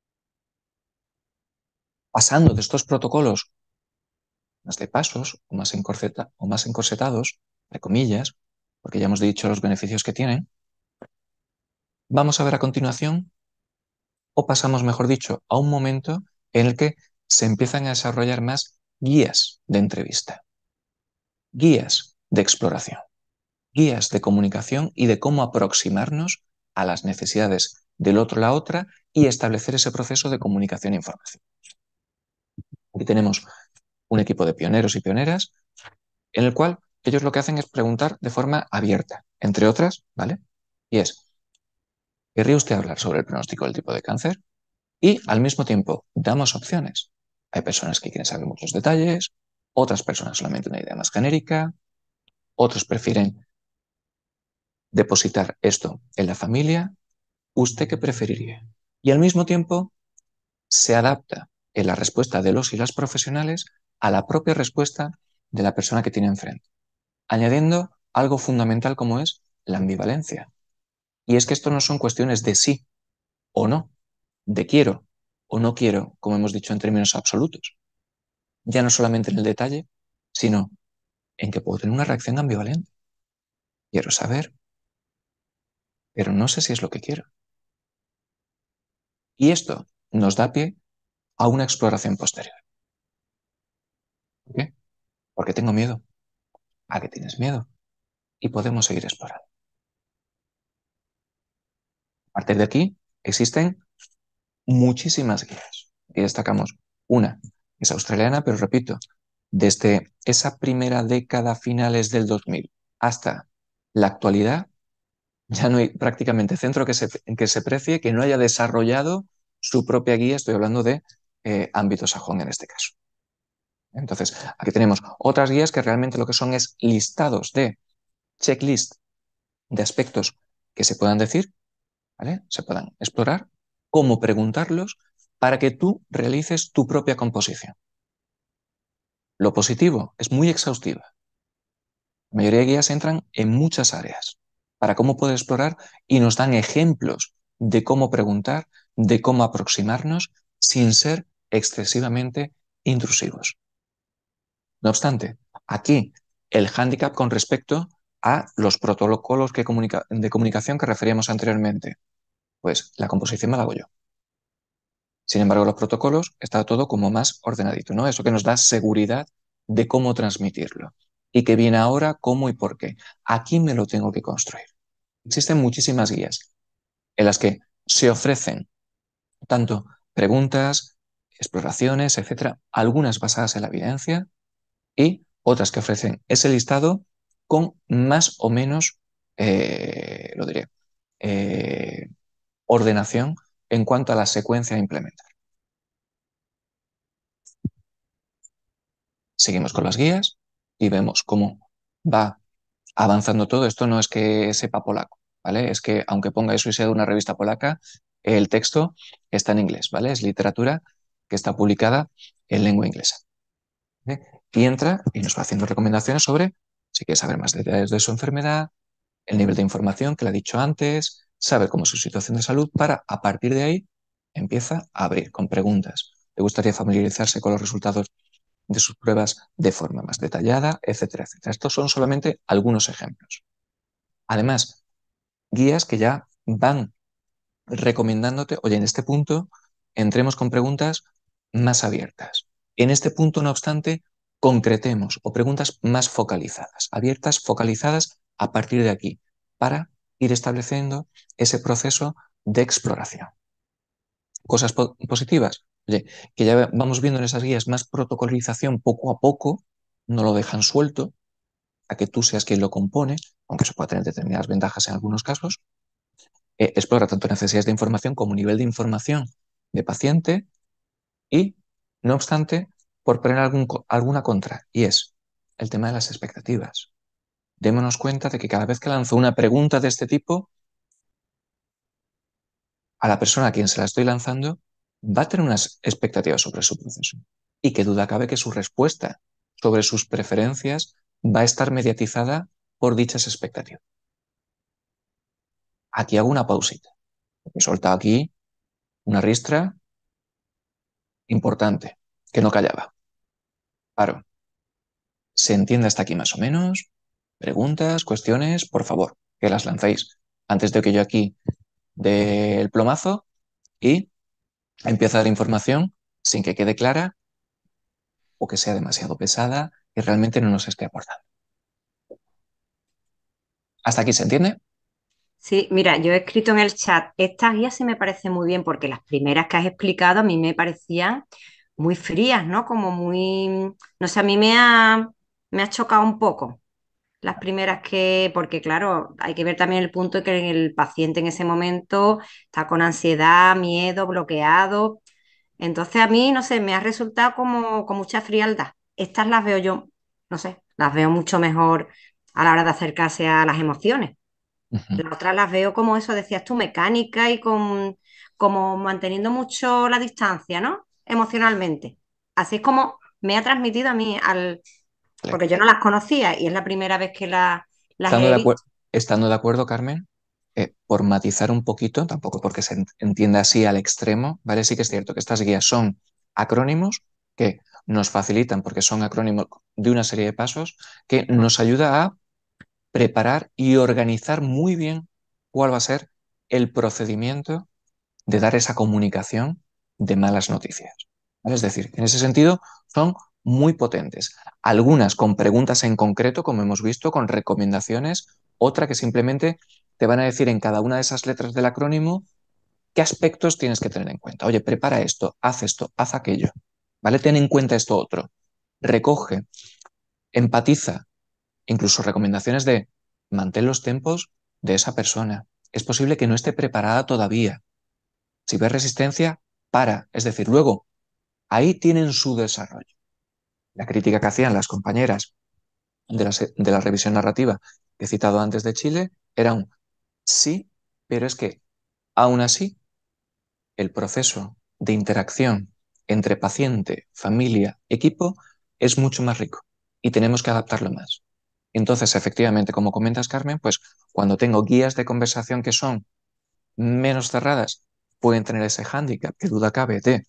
Pasando de estos protocolos más de pasos o más, encorseta, o más encorsetados, de comillas, porque ya hemos dicho los beneficios que tienen, vamos a ver a continuación, o pasamos, mejor dicho, a un momento en el que se empiezan a desarrollar más guías de entrevista, guías de exploración, guías de comunicación y de cómo aproximarnos a las necesidades del otro, la otra, y establecer ese proceso de comunicación e información. Aquí tenemos un equipo de pioneros y pioneras en el cual ellos lo que hacen es preguntar de forma abierta, entre otras, ¿vale? Y es, ¿querría usted hablar sobre el pronóstico del tipo de cáncer? Y al mismo tiempo damos opciones. Hay personas que quieren saber muchos detalles, otras personas solamente una idea más genérica, otros prefieren depositar esto en la familia. ¿Usted qué preferiría? Y al mismo tiempo se adapta en la respuesta de los y las profesionales a la propia respuesta de la persona que tiene enfrente, añadiendo algo fundamental como es la ambivalencia. Y es que esto no son cuestiones de sí o no, de quiero o no quiero, como hemos dicho en términos absolutos. Ya no solamente en el detalle, sino en que puedo tener una reacción ambivalente. Quiero saber, pero no sé si es lo que quiero. Y esto nos da pie a una exploración posterior. ¿Por qué? Porque tengo miedo. ¿A qué tienes miedo? Y podemos seguir explorando. A partir de aquí existen muchísimas guías. Y destacamos una, que es australiana, pero repito, desde esa primera década, finales del dos mil, hasta la actualidad, ya no hay prácticamente centro que se, que se precie que no haya desarrollado su propia guía. Estoy hablando de eh, ámbito sajón en este caso. Entonces, aquí tenemos otras guías que realmente lo que son es listados de checklist de aspectos que se puedan decir, ¿vale? Se puedan explorar, cómo preguntarlos para que tú realices tu propia composición. Lo positivo es muy exhaustiva. La mayoría de guías entran en muchas áreas para cómo poder explorar y nos dan ejemplos de cómo preguntar, de cómo aproximarnos sin ser excesivamente intrusivos. No obstante, aquí el hándicap con respecto a los protocolos que comunica de comunicación que referíamos anteriormente. Pues la composición me la hago yo. Sin embargo, los protocolos está todo como más ordenadito, ¿no? Eso que nos da seguridad de cómo transmitirlo y que viene ahora, cómo y por qué. Aquí me lo tengo que construir. Existen muchísimas guías en las que se ofrecen tanto preguntas, exploraciones, etcétera, algunas basadas en la evidencia y otras que ofrecen ese listado con más o menos, eh, lo diré, eh, ordenación en cuanto a la secuencia a implementar. Seguimos con las guías y vemos cómo va avanzando todo. Esto no es que sepa polaco, ¿vale? Es que aunque ponga eso y sea de una revista polaca, el texto está en inglés, ¿vale? Es literatura que está publicada en lengua inglesa. ¿Vale? Y entra y nos va haciendo recomendaciones sobre si quiere saber más detalles de su enfermedad, el nivel de información que le he dicho antes, saber cómo es su situación de salud, para a partir de ahí empieza a abrir con preguntas. ¿Le gustaría familiarizarse con los resultados de sus pruebas de forma más detallada, etcétera, etcétera? Estos son solamente algunos ejemplos. Además, guías que ya van recomendándote, oye, en este punto entremos con preguntas más abiertas. En este punto, no obstante, concretemos o preguntas más focalizadas, abiertas, focalizadas a partir de aquí, para ir estableciendo ese proceso de exploración. Cosas po positivas, oye, que ya vamos viendo en esas guías más protocolización poco a poco, no lo dejan suelto a que tú seas quien lo compone, aunque eso pueda tener determinadas ventajas en algunos casos. Eh, explora tanto necesidades de información como nivel de información de paciente y, no obstante, por poner algún, alguna contra, y es el tema de las expectativas. Démonos cuenta de que cada vez que lanzo una pregunta de este tipo, a la persona a quien se la estoy lanzando va a tener unas expectativas sobre su proceso. Y que duda cabe que su respuesta sobre sus preferencias va a estar mediatizada por dichas expectativas. Aquí hago una pausita. He soltado aquí una ristra importante, que no callaba. Paro. ¿Se entiende hasta aquí más o menos? Preguntas, cuestiones, por favor, que las lancéis antes de que yo aquí dé el plomazo y empiece a dar información sin que quede clara o que sea demasiado pesada y realmente no nos esté aportando. ¿Hasta aquí se entiende? Sí, mira, yo he escrito en el chat, estas guías sí me parecen muy bien porque las primeras que has explicado a mí me parecían muy frías, ¿no? Como muy, no sé, a mí me ha, me ha chocado un poco las primeras que, porque claro, hay que ver también el punto de que el paciente en ese momento está con ansiedad, miedo, bloqueado. Entonces a mí, no sé, me ha resultado como con mucha frialdad. Estas las veo yo, no sé, las veo mucho mejor a la hora de acercarse a las emociones. Uh-huh. Las otras las veo como eso, decías tú, mecánica y con, como manteniendo mucho la distancia, ¿no? Emocionalmente. Así es como me ha transmitido a mí, al, porque yo no las conocía y es la primera vez que la- las Estando he de, visto. estando de acuerdo, Carmen, eh, por matizar un poquito, tampoco porque se entienda así al extremo, ¿vale? Sí que es cierto que estas guías son acrónimos que nos facilitan, porque son acrónimos de una serie de pasos, que nos ayuda a preparar y organizar muy bien cuál va a ser el procedimiento de dar esa comunicación de malas noticias. ¿Vale? Es decir, en ese sentido son muy potentes. Algunas con preguntas en concreto, como hemos visto, con recomendaciones, otra que simplemente te van a decir en cada una de esas letras del acrónimo qué aspectos tienes que tener en cuenta. Oye, prepara esto, haz esto, haz aquello. ¿Vale? Ten en cuenta esto otro. Recoge, empatiza, incluso recomendaciones de mantén los tempos de esa persona. Es posible que no esté preparada todavía. Si ves resistencia, para. Es decir, luego, ahí tienen su desarrollo. La crítica que hacían las compañeras de la, de la revisión narrativa que he citado antes de Chile era un sí, pero es que aún así el proceso de interacción entre paciente, familia, equipo es mucho más rico y tenemos que adaptarlo más. Entonces, efectivamente, como comentas, Carmen, pues cuando tengo guías de conversación que son menos cerradas, pueden tener ese hándicap, que duda cabe, de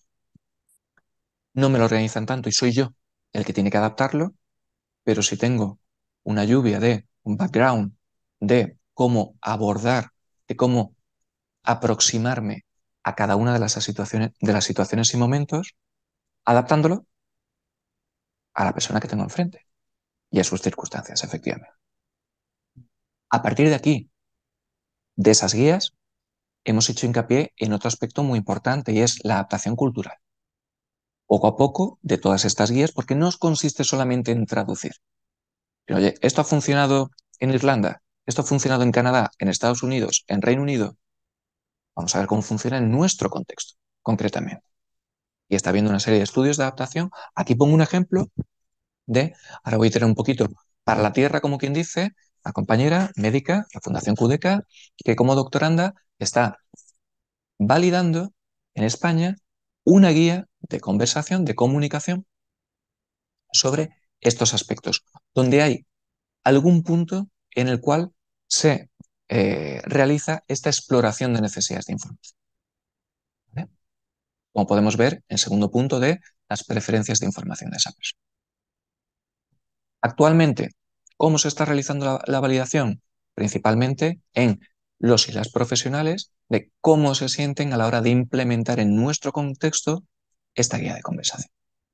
no me lo organizan tanto y soy yo el que tiene que adaptarlo, pero si tengo una lluvia de un background de cómo abordar, de cómo aproximarme a cada una de las situaciones, de las situaciones y momentos, adaptándolo a la persona que tengo enfrente y a sus circunstancias, efectivamente. A partir de aquí, de esas guías, hemos hecho hincapié en otro aspecto muy importante y es la adaptación cultural. Poco a poco, de todas estas guías, porque no consiste solamente en traducir. Pero, oye, esto ha funcionado en Irlanda, esto ha funcionado en Canadá, en Estados Unidos, en Reino Unido. Vamos a ver cómo funciona en nuestro contexto, concretamente. Y está habiendo una serie de estudios de adaptación. Aquí pongo un ejemplo de, ahora voy a tener un poquito para la tierra, como quien dice, la compañera médica, la Fundación Cudeca, que como doctoranda está validando en España una guía de conversación, de comunicación sobre estos aspectos, donde hay algún punto en el cual se eh, realiza esta exploración de necesidades de información. ¿Vale? Como podemos ver, en segundo punto de las preferencias de información de esa persona. Actualmente, ¿cómo se está realizando la, la validación? Principalmente en los y las profesionales de cómo se sienten a la hora de implementar en nuestro contexto esta guía de conversación.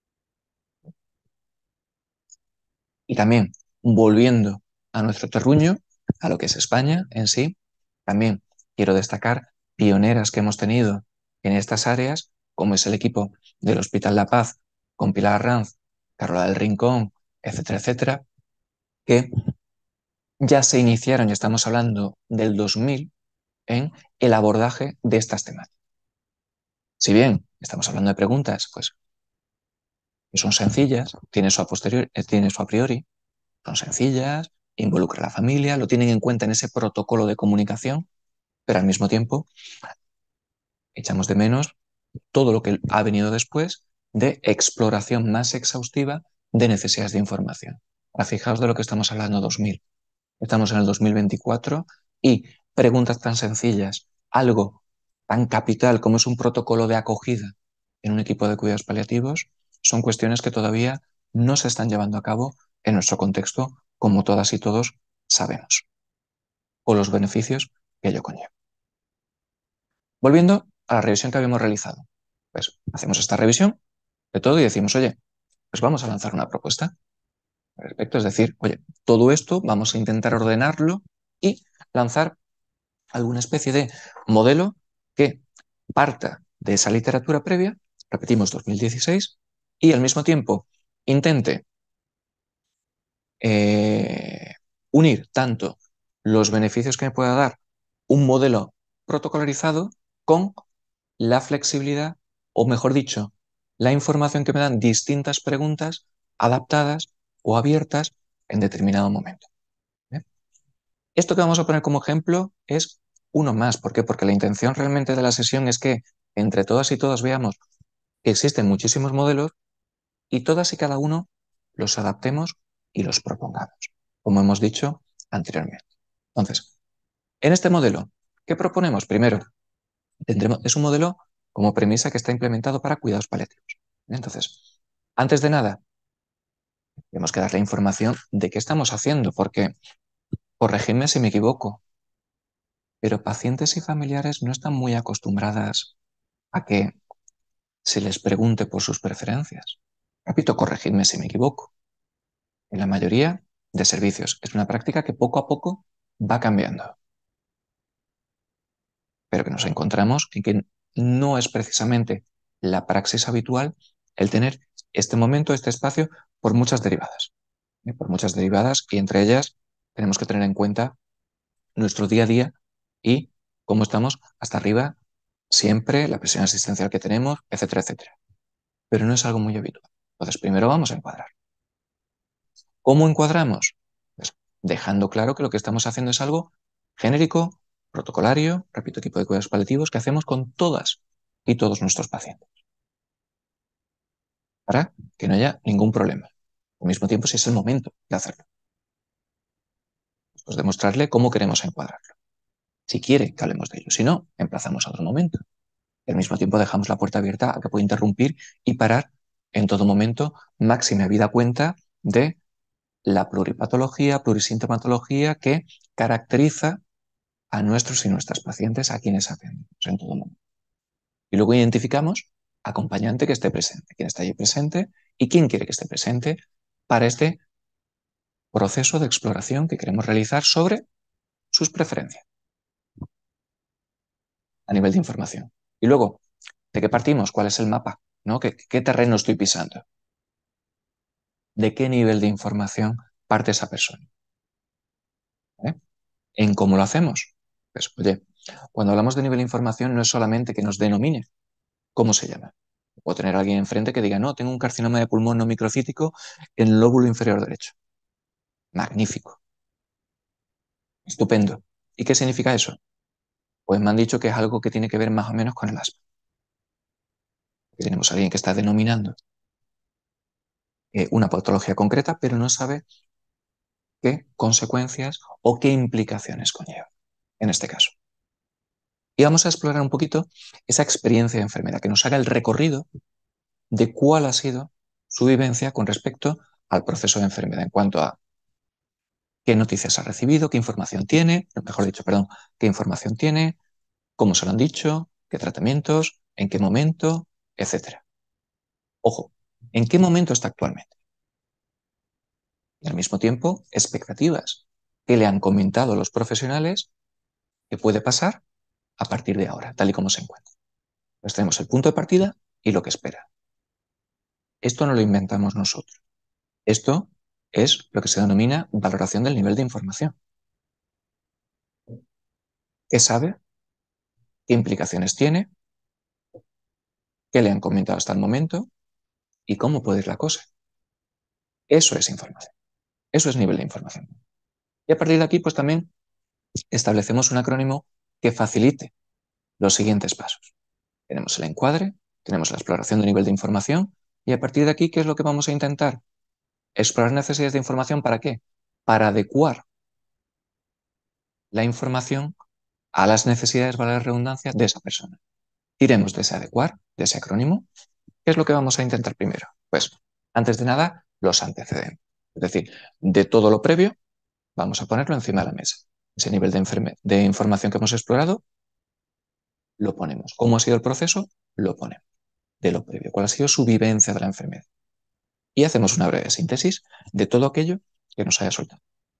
Y también, volviendo a nuestro terruño, a lo que es España en sí, también quiero destacar pioneras que hemos tenido en estas áreas, como es el equipo del Hospital La Paz, con Pilar Arranz, Carola del Rincón, etcétera, etcétera, que ya se iniciaron, y estamos hablando del dos mil, en el abordaje de estas temáticas. Si bien estamos hablando de preguntas, pues, que son sencillas, tienen su a posteriori, tienen su a priori, son sencillas, involucra a la familia, lo tienen en cuenta en ese protocolo de comunicación, pero al mismo tiempo echamos de menos todo lo que ha venido después de exploración más exhaustiva de necesidades de información. Ahora fijaos de lo que estamos hablando dos mil. Estamos en el dos mil veinticuatro y preguntas tan sencillas, algo tan capital como es un protocolo de acogida en un equipo de cuidados paliativos, son cuestiones que todavía no se están llevando a cabo en nuestro contexto, como todas y todos sabemos, o los beneficios que ello conlleva. Volviendo a la revisión que habíamos realizado, pues hacemos esta revisión de todo y decimos, oye, pues vamos a lanzar una propuesta al respecto, es decir, oye, todo esto vamos a intentar ordenarlo y lanzar alguna especie de modelo que parta de esa literatura previa, repetimos dos mil dieciséis, y al mismo tiempo intente eh, unir tanto los beneficios que me pueda dar un modelo protocolarizado con la flexibilidad, o mejor dicho, la información que me dan distintas preguntas adaptadas o abiertas en determinado momento. ¿Bien? Esto que vamos a poner como ejemplo es uno más. ¿Por qué? Porque la intención realmente de la sesión es que entre todas y todos veamos que existen muchísimos modelos y todas y cada uno los adaptemos y los propongamos, como hemos dicho anteriormente. Entonces, en este modelo, ¿qué proponemos? Primero, tendremos, es un modelo como premisa que está implementado para cuidados paliativos. Entonces, antes de nada, tenemos que dar la información de qué estamos haciendo, porque, corregidme si me equivoco, pero pacientes y familiares no están muy acostumbradas a que se les pregunte por sus preferencias. Repito, corregidme si me equivoco. En la mayoría de servicios es una práctica que poco a poco va cambiando, pero que nos encontramos en que no es precisamente la praxis habitual el tener este momento, este espacio, por muchas derivadas. ¿eh? Por muchas derivadas, y entre ellas tenemos que tener en cuenta nuestro día a día y cómo estamos hasta arriba siempre, la presión asistencial que tenemos, etcétera, etcétera. Pero no es algo muy habitual. Entonces, primero vamos a encuadrar. ¿Cómo encuadramos? Pues dejando claro que lo que estamos haciendo es algo genérico, protocolario, repito, tipo de cuidados paliativos que hacemos con todas y todos nuestros pacientes, para que no haya ningún problema. Al mismo tiempo, si es el momento de hacerlo. Pues demostrarle cómo queremos encuadrarlo. Si quiere que hablemos de ello, si no, emplazamos a otro momento. Y al mismo tiempo dejamos la puerta abierta a que pueda interrumpir y parar en todo momento, máxima habida cuenta de la pluripatología, plurisintomatología que caracteriza a nuestros y nuestras pacientes a quienes atendemos en todo momento. Y luego identificamos acompañante que esté presente, quién está allí presente y quién quiere que esté presente para este proceso de exploración que queremos realizar sobre sus preferencias a nivel de información. Y luego, ¿de qué partimos? ¿Cuál es el mapa? ¿No? ¿Qué, qué terreno estoy pisando? ¿De qué nivel de información parte esa persona? ¿Eh? ¿En cómo lo hacemos? Pues, oye, cuando hablamos de nivel de información no es solamente que nos denomine cómo se llama. Puedo tener a alguien enfrente que diga, no, tengo un carcinoma de pulmón no microcítico en el lóbulo inferior derecho. Magnífico. Estupendo. ¿Y qué significa eso? Pues me han dicho que es algo que tiene que ver más o menos con el asma. Que tenemos a alguien que está denominando eh, una patología concreta, pero no sabe qué consecuencias o qué implicaciones conlleva, en este caso. Y vamos a explorar un poquito esa experiencia de enfermedad, que nos haga el recorrido de cuál ha sido su vivencia con respecto al proceso de enfermedad en cuanto a qué noticias ha recibido, qué información tiene, mejor dicho, perdón, qué información tiene, cómo se lo han dicho, qué tratamientos, en qué momento, etcétera. Ojo, ¿en qué momento está actualmente? Y al mismo tiempo, expectativas. ¿Qué le han comentado los profesionales que puede pasar a partir de ahora, tal y como se encuentra? Pues tenemos el punto de partida y lo que espera. Esto no lo inventamos nosotros. Esto es lo que se denomina valoración del nivel de información. ¿Qué sabe? ¿Qué implicaciones tiene? ¿Qué le han comentado hasta el momento? ¿Y cómo puede ir la cosa? Eso es información. Eso es nivel de información. Y a partir de aquí, pues también establecemos un acrónimo que facilite los siguientes pasos. Tenemos el encuadre, tenemos la exploración de nivel de información y a partir de aquí, ¿qué es lo que vamos a intentar? Explorar necesidades de información, ¿para qué? Para adecuar la información a las necesidades, vale la redundancia, de esa persona. Iremos de ese adecuar, de ese acrónimo. ¿Qué es lo que vamos a intentar primero? Pues, antes de nada, los antecedentes. Es decir, de todo lo previo, vamos a ponerlo encima de la mesa. Ese nivel de, de información que hemos explorado, lo ponemos. ¿Cómo ha sido el proceso? Lo ponemos. De lo previo. ¿Cuál ha sido su vivencia de la enfermedad? Y hacemos una breve síntesis de todo aquello que nos haya soltado.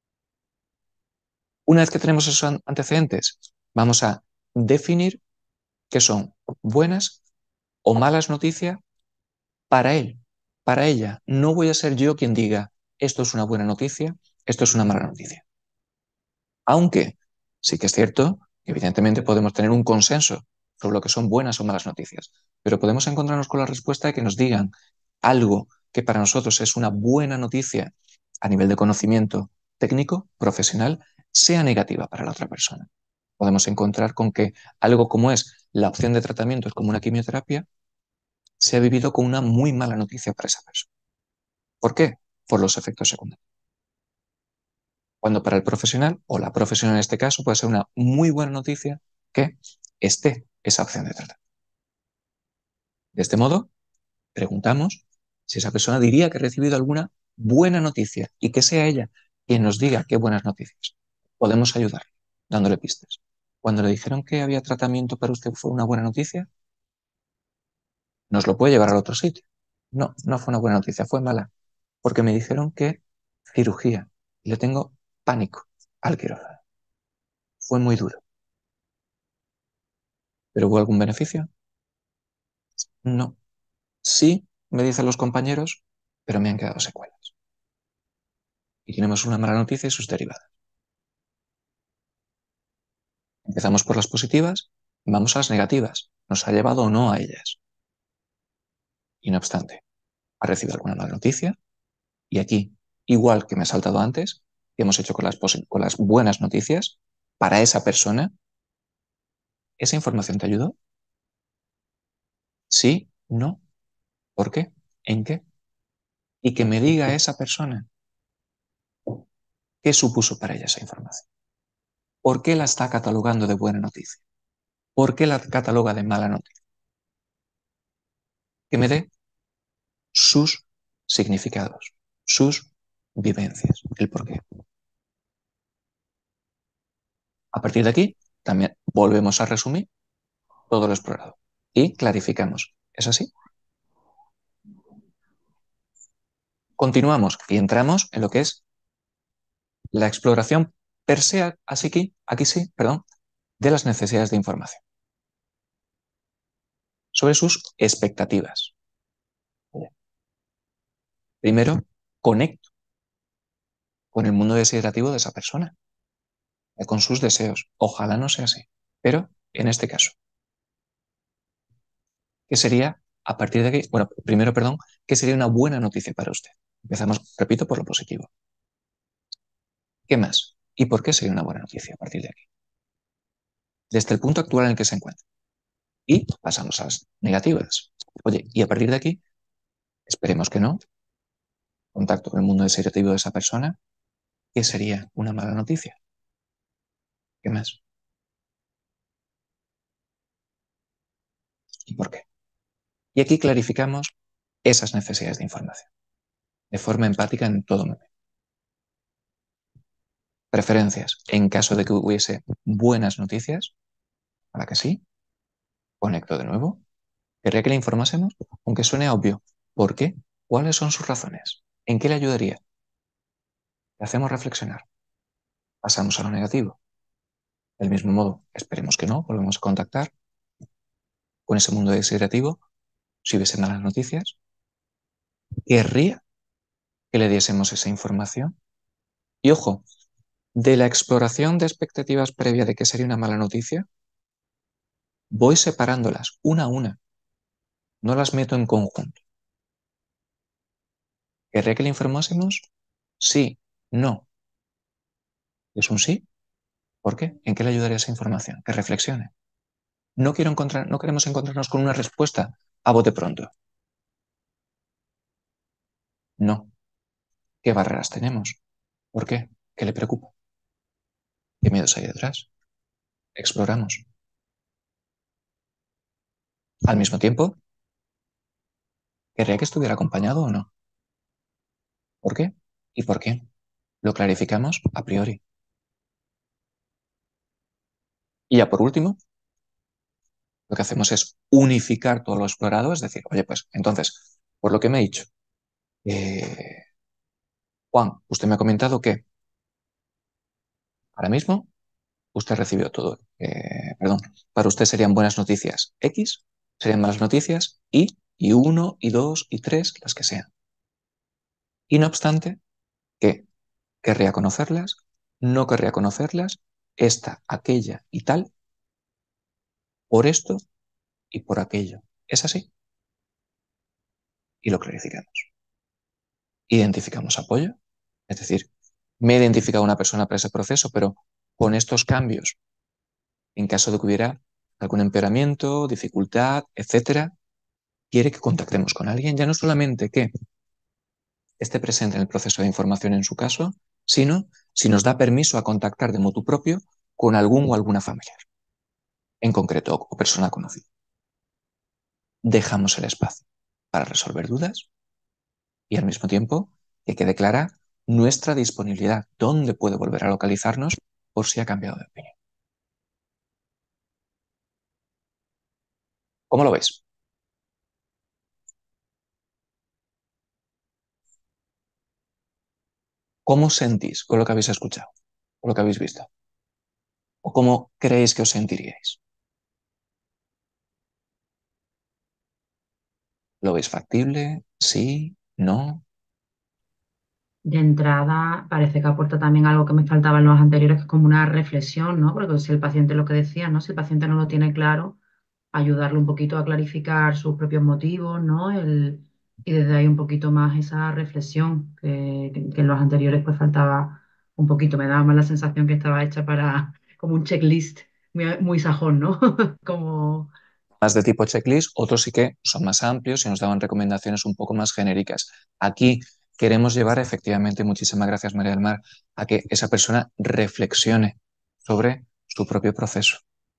Una vez que tenemos esos antecedentes, vamos a definir qué son buenas o malas noticias para él, para ella. No voy a ser yo quien diga esto es una buena noticia, esto es una mala noticia. Aunque sí que es cierto que evidentemente podemos tener un consenso sobre lo que son buenas o malas noticias, pero podemos encontrarnos con la respuesta de que nos digan algo que para nosotros es una buena noticia a nivel de conocimiento técnico, profesional, sea negativa para la otra persona. Podemos encontrar con que algo como es la opción de tratamiento, es como una quimioterapia, se ha vivido con una muy mala noticia para esa persona. ¿Por qué? Por los efectos secundarios. Cuando para el profesional, o la profesional en este caso, puede ser una muy buena noticia que esté esa opción de tratamiento. De este modo, preguntamos si esa persona diría que ha recibido alguna buena noticia y que sea ella quien nos diga qué buenas noticias. Podemos ayudarle dándole pistas. Cuando le dijeron que había tratamiento para usted fue una buena noticia, nos lo puede llevar al otro sitio. No, no fue una buena noticia, fue mala, porque me dijeron que cirugía y le tengo pánico al quirófano. Fue muy duro. ¿Pero hubo algún beneficio? No. Sí, me dicen los compañeros, pero me han quedado secuelas. Y tenemos una mala noticia y sus derivadas. Empezamos por las positivas, vamos a las negativas. ¿Nos ha llevado o no a ellas? Y no obstante, ha recibido alguna mala noticia y aquí, igual que me he saltado antes, que hemos hecho con las, con las buenas noticias, para esa persona, ¿esa información te ayudó? Sí, no. ¿Por qué? ¿En qué? Y que me diga esa persona qué supuso para ella esa información. ¿Por qué la está catalogando de buena noticia? ¿Por qué la cataloga de mala noticia? Que me dé sus significados, sus vivencias, el por qué. A partir de aquí, también volvemos a resumir todo lo explorado y clarificamos. ¿Es así? Continuamos y entramos en lo que es la exploración per se, así que, aquí sí, perdón, de las necesidades de información. Sobre sus expectativas. Primero, conecto con el mundo desiderativo de esa persona, con sus deseos. Ojalá no sea así, pero en este caso, ¿qué sería a partir de aquí? Bueno, primero, perdón, ¿qué sería una buena noticia para usted? Empezamos, repito, por lo positivo. ¿Qué más? ¿Y por qué sería una buena noticia a partir de aquí? Desde el punto actual en el que se encuentra. Y pasamos a las negativas. Oye, y a partir de aquí, esperemos que no, contacto con el mundo desiderativo de esa persona, ¿qué sería una mala noticia? ¿Qué más? ¿Y por qué? Y aquí clarificamos esas necesidades de información, de forma empática en todo momento. preferencias. En caso de que hubiese buenas noticias, a la que sí, conecto de nuevo. Querría que le informásemos, aunque suene obvio. ¿Por qué? ¿Cuáles son sus razones? ¿En qué le ayudaría? Le hacemos reflexionar. Pasamos a lo negativo. Del mismo modo, esperemos que no, volvemos a contactar con ese mundo desiderativo. Si hubiese malas noticias, querría que le diésemos esa información. Y ojo, de la exploración de expectativas previa de qué sería una mala noticia, voy separándolas una a una, no las meto en conjunto. ¿Querría que le informásemos? Sí, no. ¿Es un sí? ¿Por qué? ¿En qué le ayudaría esa información? Que reflexione. No quiero encontrar, no queremos encontrarnos con una respuesta a bote pronto. No. ¿Qué barreras tenemos? ¿Por qué? ¿Qué le preocupa? ¿Qué miedos hay detrás? Exploramos. Al mismo tiempo, ¿querría que estuviera acompañado o no? ¿Por qué? ¿Y por qué? Lo clarificamos a priori. Y ya por último, lo que hacemos es unificar todo lo explorado, es decir, oye, pues entonces, por lo que me he dicho, eh, Juan, usted me ha comentado que ahora mismo usted recibió todo, eh, perdón, para usted serían buenas noticias X, serían malas noticias Y, y uno, y dos, y tres, las que sean. Y no obstante, que querría conocerlas, no querría conocerlas, esta, aquella y tal, por esto y por aquello. ¿Es así? Y lo clarificamos. Identificamos apoyo, es decir, me he identificado una persona para ese proceso, pero con estos cambios, en caso de que hubiera algún empeoramiento, dificultad, etcétera, quiere que contactemos con alguien, ya no solamente que esté presente en el proceso de información en su caso, sino si nos da permiso a contactar de motu propio con algún o alguna familiar, en concreto o persona conocida. Dejamos el espacio para resolver dudas y al mismo tiempo que quede clara nuestra disponibilidad, dónde puede volver a localizarnos por si ha cambiado de opinión. ¿Cómo lo ves? ¿Cómo sentís con lo que habéis escuchado, con lo que habéis visto? ¿O cómo creéis que os sentiríais? ¿Lo veis factible? ¿Sí? ¿No? De entrada, parece que aporta también algo que me faltaba en los anteriores, que es como una reflexión, ¿no? Porque si el paciente, lo que decía, ¿no? Si el paciente no lo tiene claro, ayudarle un poquito a clarificar sus propios motivos, ¿no? El, y desde ahí un poquito más esa reflexión, que, que- que en los anteriores pues faltaba un poquito, me daba más la sensación que estaba hecha para como un checklist muy, muy sajón, ¿no? Como... Más de tipo checklist, otros sí que son más amplios y nos daban recomendaciones un poco más genéricas. Aquí queremos llevar efectivamente, muchísimas gracias María del Mar, a que esa persona reflexione sobre su propio proceso,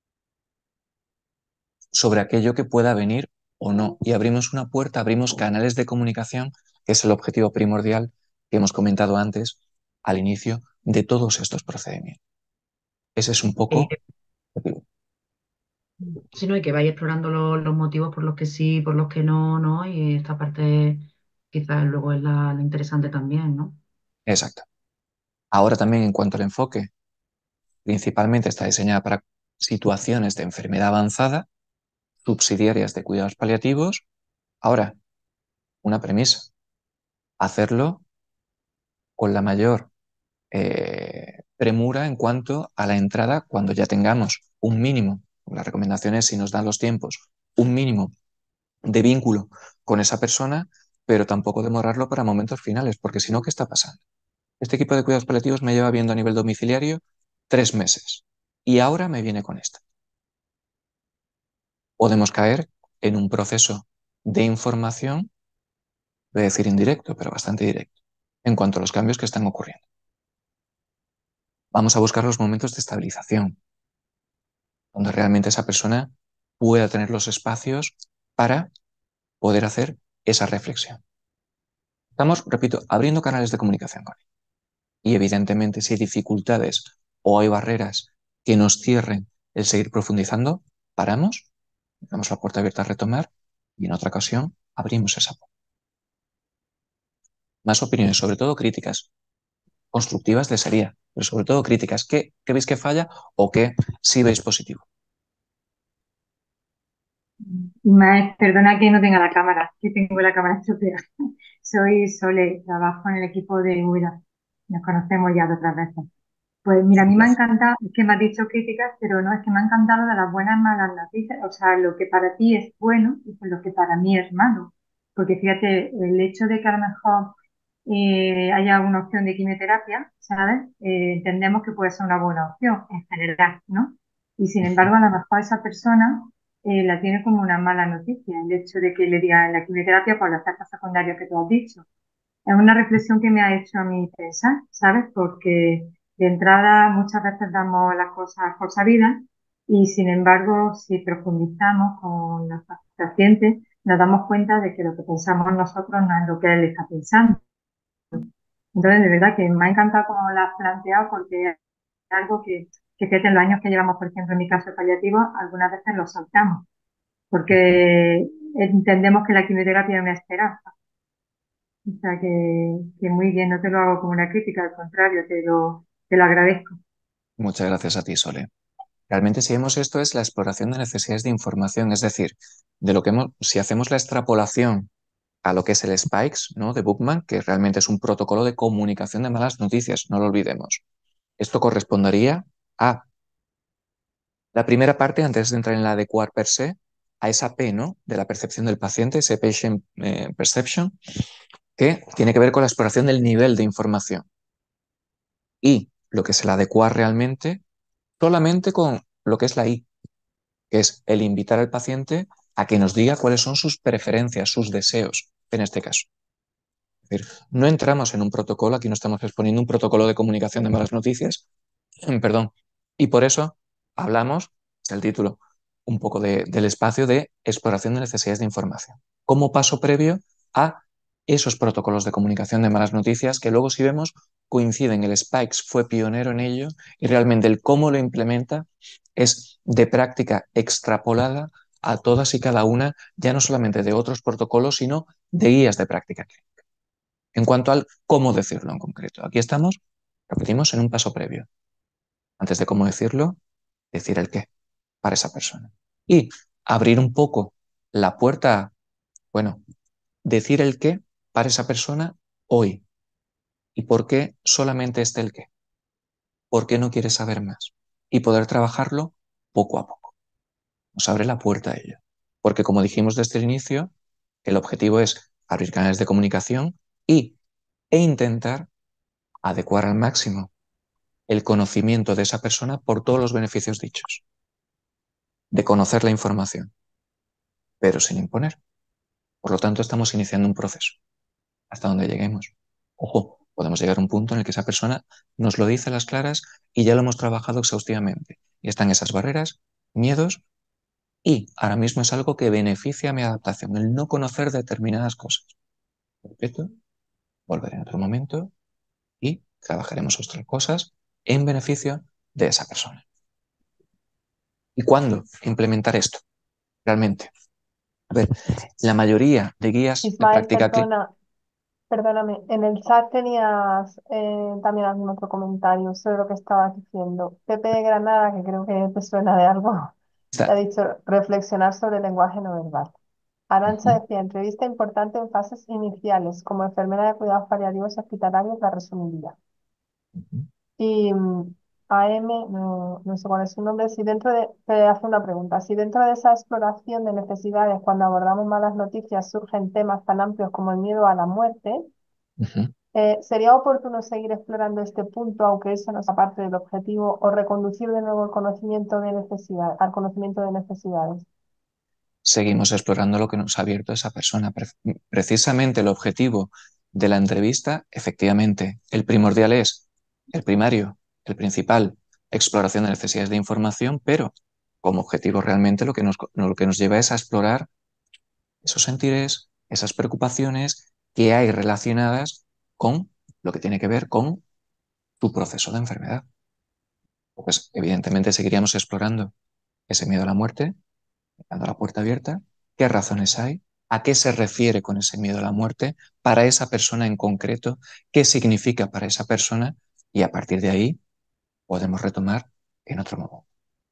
sobre aquello que pueda venir o no. Y abrimos una puerta, abrimos canales de comunicación, que es el objetivo primordial que hemos comentado antes al inicio de todos estos procedimientos. Ese es un eh, poco el objetivo. sino y que vaya explorando lo- los motivos por los que sí, por los que no, ¿no? Y esta parte quizás luego es la, la interesante también, ¿no? Exacto. Ahora también en cuanto al enfoque, principalmente está diseñada para situaciones de enfermedad avanzada, subsidiarias de cuidados paliativos. Ahora, una premisa, hacerlo con la mayor eh, premura en cuanto a la entrada cuando ya tengamos un mínimo, las recomendaciones si nos dan los tiempos, un mínimo de vínculo con esa persona, pero tampoco demorarlo para momentos finales, porque si no, ¿qué está pasando? Este equipo de cuidados paliativos me lleva viendo a nivel domiciliario tres meses y ahora me viene con esta. Podemos caer en un proceso de información, voy a decir indirecto, pero bastante directo, en cuanto a los cambios que están ocurriendo. Vamos a buscar los momentos de estabilización, donde realmente esa persona pueda tener los espacios para poder hacer esa reflexión. Estamos, repito, abriendo canales de comunicación con él. y evidentemente si hay dificultades o hay barreras que nos cierren el seguir profundizando, paramos, dejamos la puerta abierta a retomar y en otra ocasión abrimos esa puerta. Más opiniones, sobre todo críticas, constructivas desearía, pero sobre todo críticas. ¿Qué, qué veis que falla o qué sí veis positivo? Mae, perdona que no tenga la cámara, que tengo la cámara estropeada. Soy Sole, trabajo en el equipo de Ura. Nos conocemos ya de otras veces. Pues mira, a Un mí me ha placer. encantado, es que me has dicho críticas, pero no, es que me ha encantado de las buenas y malas noticias, o sea, lo que para ti es bueno y lo que para mí es malo. Porque fíjate, el hecho de que a lo mejor eh, haya una opción de quimioterapia, ¿sabes? Eh, entendemos que puede ser una buena opción en general, ¿no? Y sin embargo, a lo mejor esa persona eh, la tiene como una mala noticia, el hecho de que le digan la quimioterapia por los efectos secundarios que tú has dicho. Es una reflexión que me ha hecho a mí pensar, ¿sabes? Porque de entrada muchas veces damos las cosas por sabidas y sin embargo, si profundizamos con los pacientes, nos damos cuenta de que lo que pensamos nosotros no es lo que él está pensando. Entonces, de verdad que me ha encantado cómo lo has planteado porque es algo que, que fíjate, en los años que llevamos, por ejemplo, en mi caso paliativo, algunas veces lo saltamos porque entendemos que la quimioterapia es una esperanza. O sea que, que muy bien, no te lo hago como una crítica, al contrario, te lo, te lo agradezco. Muchas gracias a ti, Sole. Realmente si vemos esto es la exploración de necesidades de información, es decir, de lo que hemos, si hacemos la extrapolación a lo que es el SPIKES, ¿no? De Bookman, que realmente es un protocolo de comunicación de malas noticias, no lo olvidemos. Esto correspondería a la primera parte, antes de entrar en la adecuar per se, a esa P, ¿no? De la percepción del paciente, ese patient eh, perception, que tiene que ver con la exploración del nivel de información. Y lo que es el adecuar realmente, solamente con lo que es la I, que es el invitar al paciente a que nos diga cuáles son sus preferencias, sus deseos, en este caso. Es decir, no entramos en un protocolo, aquí no estamos exponiendo un protocolo de comunicación de malas noticias, perdón, y por eso hablamos, es el título, un poco de, del espacio de exploración de necesidades de información, como paso previo a esos protocolos de comunicación de malas noticias que luego si vemos coinciden, el SPIKES fue pionero en ello y realmente el cómo lo implementa es de práctica extrapolada a todas y cada una, ya no solamente de otros protocolos, sino de guías de práctica clínica. En cuanto al cómo decirlo en concreto, aquí estamos, repetimos, en un paso previo. Antes de cómo decirlo, decir el qué para esa persona. Y abrir un poco la puerta a, bueno, decir el qué para esa persona hoy. ¿Y por qué solamente este el qué? ¿Por qué no quiere saber más? Y poder trabajarlo poco a poco. Nos abre la puerta a ello. Porque como dijimos desde el inicio, el objetivo es abrir canales de comunicación y, e intentar adecuar al máximo el conocimiento de esa persona por todos los beneficios dichos. De conocer la información, pero sin imponer. Por lo tanto, estamos iniciando un proceso hasta donde lleguemos. Ojo, podemos llegar a un punto en el que esa persona nos lo dice a las claras y ya lo hemos trabajado exhaustivamente. Y están esas barreras, miedos, y ahora mismo es algo que beneficia a mi adaptación, el no conocer determinadas cosas. Repito, volveré en otro momento y trabajaremos otras cosas en beneficio de esa persona. ¿Y cuándo implementar esto? Realmente. A ver, la mayoría de guías de Ismael, práctica clínica. perdona, perdóname, en el chat tenías eh, también algún otro comentario sobre lo que estabas diciendo. Pepe de Granada, que creo que te suena de algo, te ha dicho reflexionar sobre el lenguaje no verbal. Arantxa decía, entrevista importante en fases iniciales, como enfermera de cuidados paliativos hospitalarios, la resumiría. Y mm, A M, no, no sé cuál es su nombre, si dentro de, te hace una pregunta, si dentro de esa exploración de necesidades, cuando abordamos malas noticias, surgen temas tan amplios como el miedo a la muerte, Uh-huh. eh, ¿sería oportuno seguir explorando este punto, aunque eso no sea parte del objetivo, o reconducir de nuevo el conocimiento de necesidad, al conocimiento de necesidades? Seguimos explorando lo que nos ha abierto esa persona. Pre- precisamente el objetivo de la entrevista, efectivamente, el primordial es el primario, el principal, exploración de necesidades de información, pero como objetivo realmente lo que nos, lo que nos lleva es a explorar esos sentires, esas preocupaciones que hay relacionadas con lo que tiene que ver con tu proceso de enfermedad. Pues evidentemente seguiríamos explorando ese miedo a la muerte, dejando la puerta abierta, qué razones hay, a qué se refiere con ese miedo a la muerte, para esa persona en concreto, qué significa para esa persona, y a partir de ahí podemos retomar en otro momento.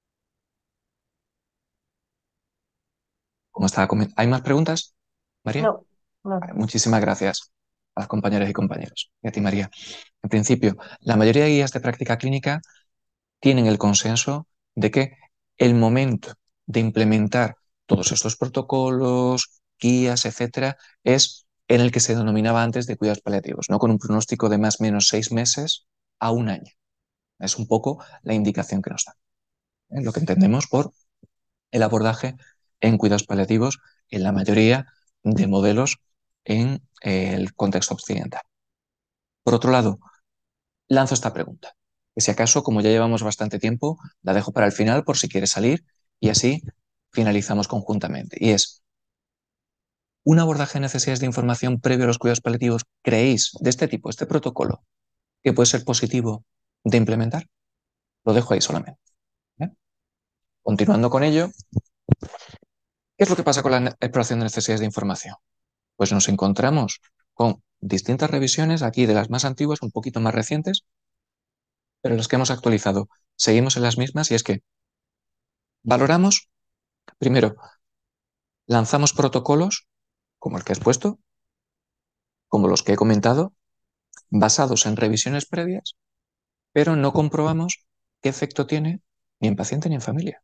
Como estaba comentando, ¿hay más preguntas, María? No, no. Vale, muchísimas gracias a las compañeras y compañeros. Y a ti, María. En principio, la mayoría de guías de práctica clínica tienen el consenso de que el momento de implementar todos estos protocolos, guías, etcétera, es en el que se denominaba antes de cuidados paliativos, ¿no? Con un pronóstico de más o menos seis meses a un año. Es un poco la indicación que nos da. ¿eh? Lo que entendemos por el abordaje en cuidados paliativos en la mayoría de modelos en el contexto occidental. Por otro lado, lanzo esta pregunta, que si acaso, como ya llevamos bastante tiempo, la dejo para el final por si quieres salir y así finalizamos conjuntamente. Y es, ¿un abordaje de necesidades de información previo a los cuidados paliativos creéis de este tipo, este protocolo, que puede ser positivo de implementar? Lo dejo ahí solamente. ¿eh? Continuando con ello, ¿qué es lo que pasa con la exploración de necesidades de información? Pues nos encontramos con distintas revisiones, aquí de las más antiguas, un poquito más recientes, pero las que hemos actualizado seguimos en las mismas, y es que valoramos, primero, lanzamos protocolos, como el que has puesto, como los que he comentado, basados en revisiones previas, pero no comprobamos qué efecto tiene ni en paciente ni en familia.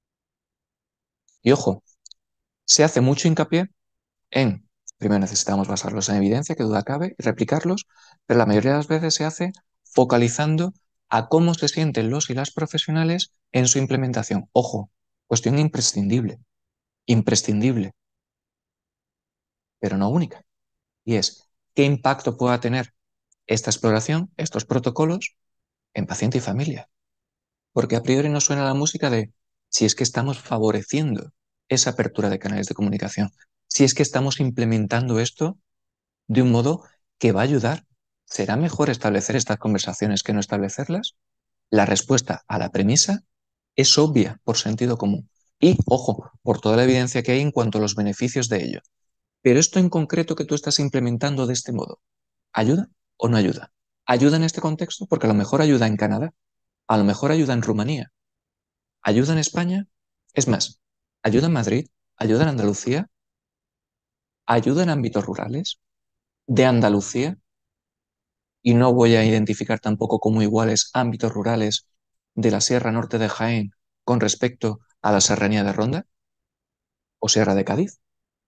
Y ojo, se hace mucho hincapié en, primero necesitamos basarlos en evidencia, que duda cabe, y replicarlos, pero la mayoría de las veces se hace focalizando a cómo se sienten los y las profesionales en su implementación. Ojo, cuestión imprescindible, imprescindible, pero no única. Y es, ¿qué impacto pueda tener esta exploración, estos protocolos, en paciente y familia? Porque a priori nos suena la música de si es que estamos favoreciendo esa apertura de canales de comunicación, si es que estamos implementando esto de un modo que va a ayudar. ¿Será mejor establecer estas conversaciones que no establecerlas? La respuesta a la premisa es obvia por sentido común y, ojo, por toda la evidencia que hay en cuanto a los beneficios de ello. Pero esto en concreto que tú estás implementando de este modo, ¿ayuda o no ayuda? ¿Ayuda en este contexto? Porque a lo mejor ayuda en Canadá, a lo mejor ayuda en Rumanía, ayuda en España, es más, ayuda en Madrid, ayuda en Andalucía, ayuda en ámbitos rurales de Andalucía, y no voy a identificar tampoco como iguales ámbitos rurales de la Sierra Norte de Jaén con respecto a la Serranía de Ronda o Sierra de Cádiz.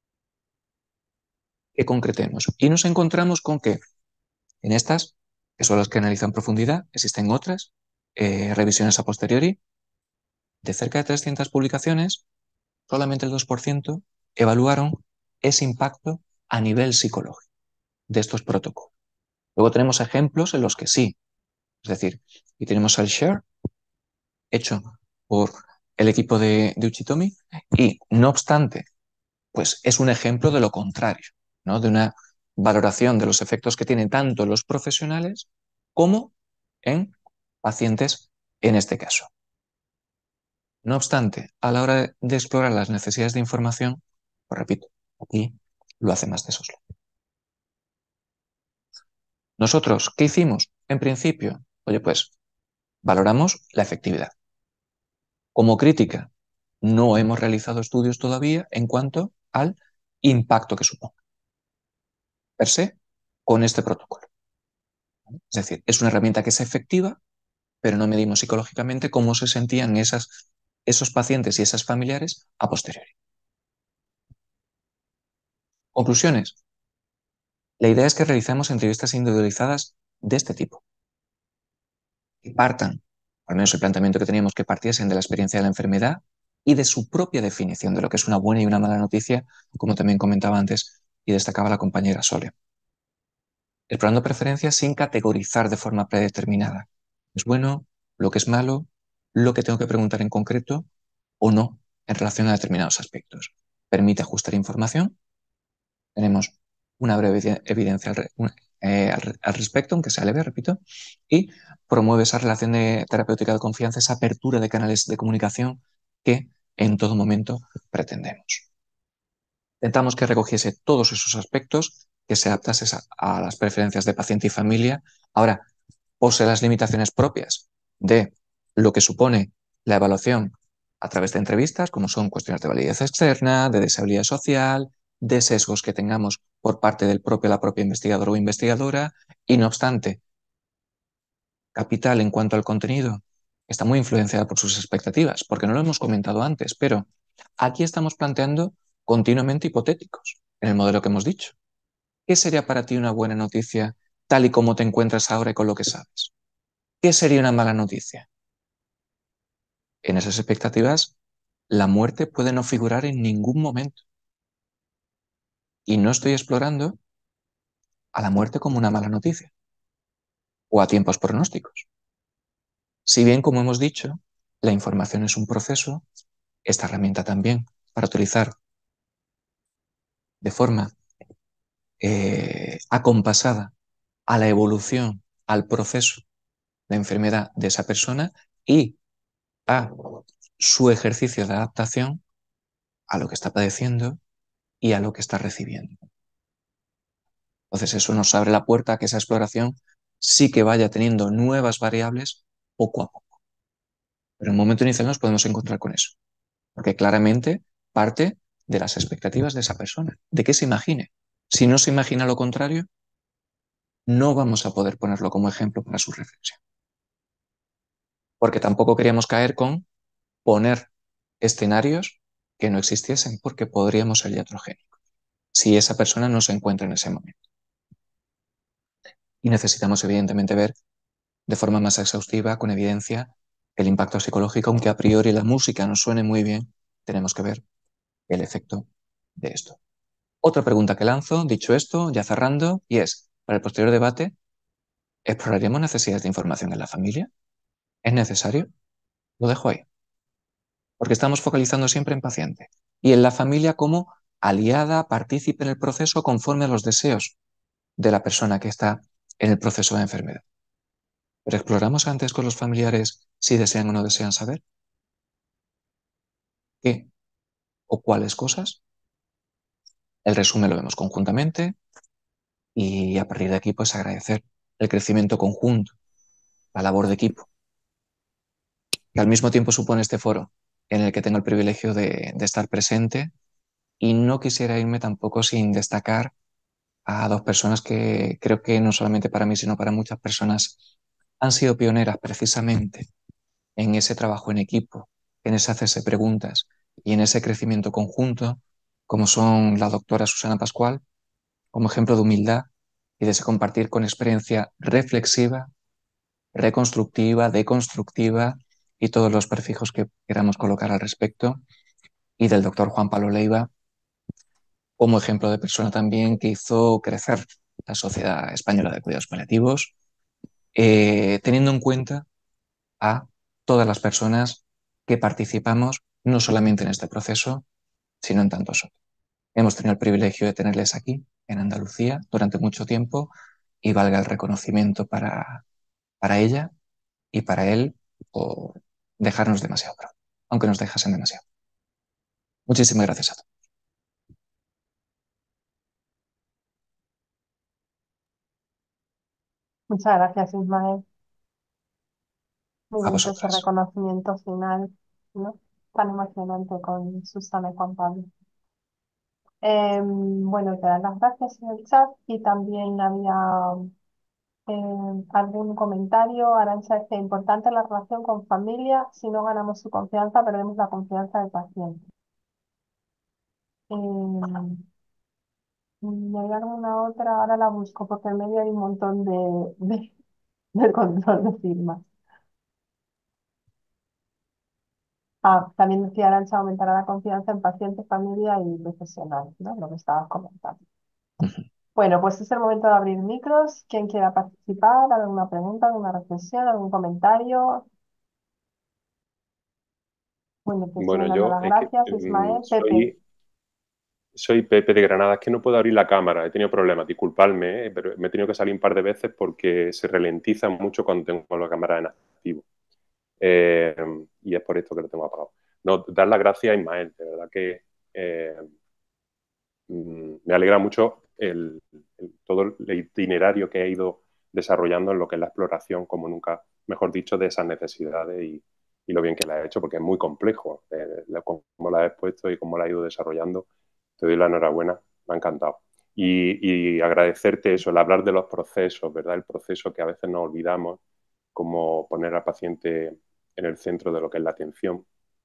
Que concretemos. Y nos encontramos con que en estas, que son las que analizan profundidad, existen otras eh, revisiones a posteriori. De cerca de trescientas publicaciones, solamente el dos por ciento evaluaron ese impacto a nivel psicológico de estos protocolos. Luego tenemos ejemplos en los que sí. Es decir, y tenemos el share hecho por el equipo de, de Uchitomi y, no obstante, pues es un ejemplo de lo contrario, ¿no? De una valoración de los efectos que tienen tanto los profesionales como en pacientes en este caso. No obstante, a la hora de explorar las necesidades de información, pues repito, aquí lo hace más de soslayo. Nosotros, ¿qué hicimos? En principio, oye, pues valoramos la efectividad. Como crítica, no hemos realizado estudios todavía en cuanto al impacto que suponga, per se, con este protocolo. Es decir, es una herramienta que es efectiva, pero no medimos psicológicamente cómo se sentían esas, esos pacientes y esas familiares a posteriori. Conclusiones. La idea es que realicemos entrevistas individualizadas de este tipo, que partan, al menos el planteamiento que teníamos, que partiesen de la experiencia de la enfermedad y de su propia definición de lo que es una buena y una mala noticia, como también comentaba antes y destacaba la compañera Sole. Explorando preferencias sin categorizar de forma predeterminada. ¿Es bueno? ¿Lo que es malo? ¿Lo que tengo que preguntar en concreto? ¿O no en relación a determinados aspectos? Permite ajustar información. Tenemos una breve evidencia, eh, al, al respecto, aunque sea leve, repito, y promueve esa relación de terapéutica de confianza, esa apertura de canales de comunicación que en todo momento pretendemos. Intentamos que recogiese todos esos aspectos, que se adaptase a, a las preferencias de paciente y familia. Ahora, posee las limitaciones propias de lo que supone la evaluación a través de entrevistas, como son cuestiones de validez externa, de deshabilidad social, de sesgos que tengamos por parte del propio, la propia investigador o investigadora, y no obstante, capital en cuanto al contenido, está muy influenciada por sus expectativas, porque no lo hemos comentado antes, pero aquí estamos planteando continuamente hipotéticos en el modelo que hemos dicho. ¿Qué sería para ti una buena noticia tal y como te encuentras ahora y con lo que sabes? ¿Qué sería una mala noticia? En esas expectativas, la muerte puede no figurar en ningún momento. Y no estoy explorando a la muerte como una mala noticia o a tiempos pronósticos. Si bien, como hemos dicho, la información es un proceso, esta herramienta también, para utilizar de forma eh, acompasada a la evolución, al proceso de enfermedad de esa persona y a su ejercicio de adaptación a lo que está padeciendo y a lo que está recibiendo. Entonces eso nos abre la puerta a que esa exploración sí que vaya teniendo nuevas variables poco a poco. Pero en el momento inicial nos podemos encontrar con eso, porque claramente parte de las expectativas de esa persona, de que se imagine. Si no se imagina lo contrario, no vamos a poder ponerlo como ejemplo para su reflexión. Porque tampoco queríamos caer con poner escenarios que no existiesen, porque podríamos ser iatrogénicos, si esa persona no se encuentra en ese momento. Y necesitamos, evidentemente, ver de forma más exhaustiva, con evidencia, el impacto psicológico, aunque a priori la música nos suene muy bien, tenemos que ver el efecto de esto. Otra pregunta que lanzo, dicho esto, ya cerrando, y es, para el posterior debate, ¿exploraremos necesidades de información en la familia? ¿Es necesario? Lo dejo ahí, porque estamos focalizando siempre en paciente y en la familia como aliada, partícipe en el proceso conforme a los deseos de la persona que está en el proceso de enfermedad. Pero exploramos antes con los familiares si desean o no desean saber qué o cuáles cosas. El resumen lo vemos conjuntamente y a partir de aquí pues agradecer el crecimiento conjunto, la labor de equipo, que al mismo tiempo supone este foro en el que tengo el privilegio de, de estar presente, y no quisiera irme tampoco sin destacar a dos personas que creo que no solamente para mí sino para muchas personas han sido pioneras precisamente en ese trabajo en equipo, en ese hacerse preguntas y en ese crecimiento conjunto, como son la doctora Susana Pascual, como ejemplo de humildad y de ese compartir con experiencia reflexiva, reconstructiva, deconstructiva y todos los prefijos que queramos colocar al respecto, y del doctor Juan Pablo Leiva, como ejemplo de persona también que hizo crecer la Sociedad Española de Cuidados Paliativos, eh, teniendo en cuenta a todas las personas que participamos no solamente en este proceso, sino en tantos otros. Hemos tenido el privilegio de tenerles aquí, en Andalucía, durante mucho tiempo, y valga el reconocimiento para, para ella y para él por dejarnos demasiado pronto, aunque nos dejasen demasiado. Muchísimas gracias a todos. Muchas gracias, Ismael. Muy A bonito ese vosotras. reconocimiento final, ¿no? Tan emocionante con Susana y Juan Pablo. Eh, bueno, te dan las gracias en el chat y también había eh, algún comentario. Arantxa dice, importante la relación con familia, si no ganamos su confianza, perdemos la confianza del paciente. Eh, ¿Me hay alguna otra? Ahora la busco porque en medio hay un montón de, de, de control de firmas. Ah, también decía Arantxa, aumentará la confianza en paciente, familia y profesional, ¿no? Lo que estabas comentando. Ujú. Bueno, pues es el momento de abrir micros. Quien quiera participar, alguna pregunta, alguna reflexión, algún comentario. Bueno, te siguen Bueno, dando yo las es que gracias, mm, Ismael. Pepe, soy, soy Pepe de Granada, es que no puedo abrir la cámara, he tenido problemas, disculpadme, ¿eh? Pero me he tenido que salir un par de veces porque se ralentiza mucho cuando tengo la cámara en activo. Eh, y es por esto que lo tengo apagado. No, dar las gracias a Ismael, de verdad que eh, me alegra mucho el, el, todo el itinerario que ha ido desarrollando en lo que es la exploración, como nunca, mejor dicho, de esas necesidades y, y lo bien que la ha hecho, porque es muy complejo, eh, cómo la has expuesto y cómo la ha ido desarrollando. Te doy la enhorabuena, me ha encantado. Y, y agradecerte eso, el hablar de los procesos, ¿verdad? El proceso que a veces nos olvidamos, como poner al paciente en el centro de lo que es la atención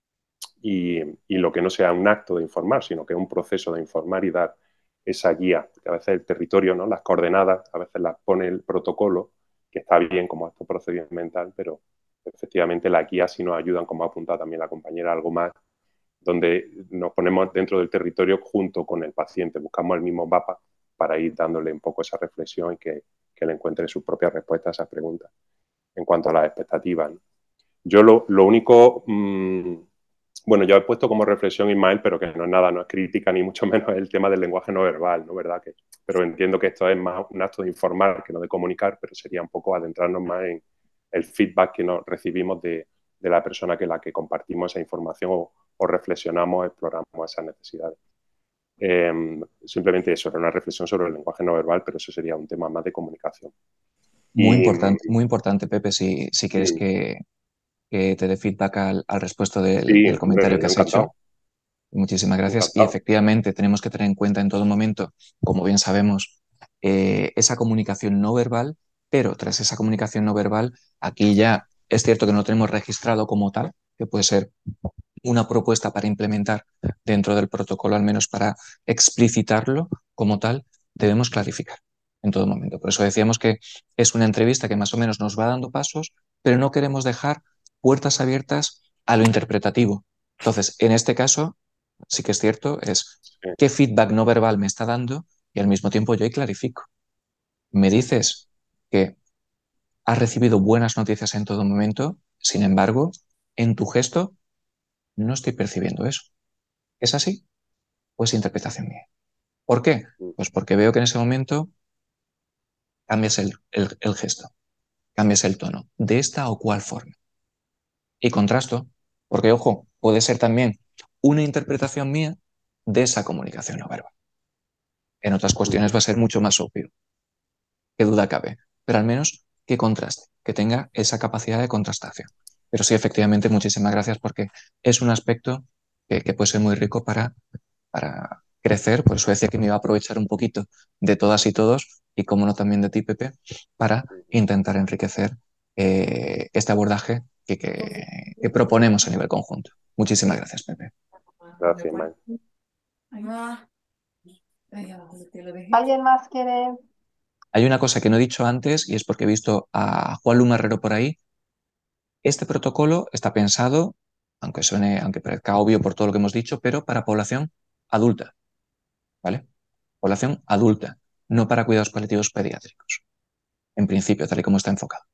y, y lo que no sea un acto de informar, sino que es un proceso de informar y dar esa guía, que a veces el territorio, ¿no? Las coordenadas, a veces las pone el protocolo, que está bien como acto procedimental, pero efectivamente las guías sí nos ayudan, como ha apuntado también la compañera, algo más, donde nos ponemos dentro del territorio junto con el paciente, buscamos el mismo mapa para ir dándole un poco esa reflexión y que, que le encuentre sus propias respuestas a esas preguntas. En cuanto a las expectativas, ¿no? Yo lo, lo único, mmm, bueno, yo he puesto como reflexión, Ismael, pero que no es nada, no es crítica, ni mucho menos el tema del lenguaje no verbal, ¿no? ¿Verdad? Que, pero entiendo que esto es más un acto de informar que no de comunicar, pero sería un poco adentrarnos más en el feedback que nos recibimos de, de la persona que la que compartimos esa información o, o reflexionamos, exploramos esas necesidades. Eh, simplemente eso, era una reflexión sobre el lenguaje no verbal, pero eso sería un tema más de comunicación. Muy Y, importante, muy importante, Pepe, si, si quieres sí, que, que te dé feedback al, al respecto del, sí, del comentario hombre, que yo has hecho. encantado. Muchísimas gracias. Y Encantado. efectivamente tenemos que tener en cuenta en todo momento, como bien sabemos, eh, esa comunicación no verbal, pero tras esa comunicación no verbal, aquí ya es cierto que no tenemos registrado como tal, que puede ser una propuesta para implementar dentro del protocolo, al menos para explicitarlo como tal, debemos clarificar en todo momento. Por eso decíamos que es una entrevista que más o menos nos va dando pasos, pero no queremos dejar puertas abiertas a lo interpretativo. Entonces, en este caso, sí que es cierto, es Sí. qué feedback no verbal me está dando y al mismo tiempo yo ahí clarifico. Me dices que has recibido buenas noticias en todo momento, sin embargo, en tu gesto no estoy percibiendo eso. ¿Es así? ¿O es interpretación mía? ¿Por qué? Pues porque veo que en ese momento cambias el, el, el gesto, cambias el tono, de esta o cual forma. Y contrasto, porque, ojo, puede ser también una interpretación mía de esa comunicación no verbal. En otras cuestiones va a ser mucho más obvio, qué duda cabe, pero al menos que contraste, que tenga esa capacidad de contrastación. Pero sí, efectivamente, muchísimas gracias porque es un aspecto que, que puede ser muy rico para, para crecer. Por eso decía que me iba a aprovechar un poquito de todas y todos y, como no, también de ti, Pepe, para intentar enriquecer eh, este abordaje que, que, que proponemos a nivel conjunto. Muchísimas gracias, Pepe. Gracias, Ismael. ¿Alguien más quiere? Hay una cosa que no he dicho antes y es porque he visto a Juan Lu Marrero por ahí. Este protocolo está pensado, aunque suene, aunque parezca obvio por todo lo que hemos dicho, pero para población adulta, ¿vale? Población adulta, no para cuidados paliativos pediátricos, en principio, tal y como está enfocado.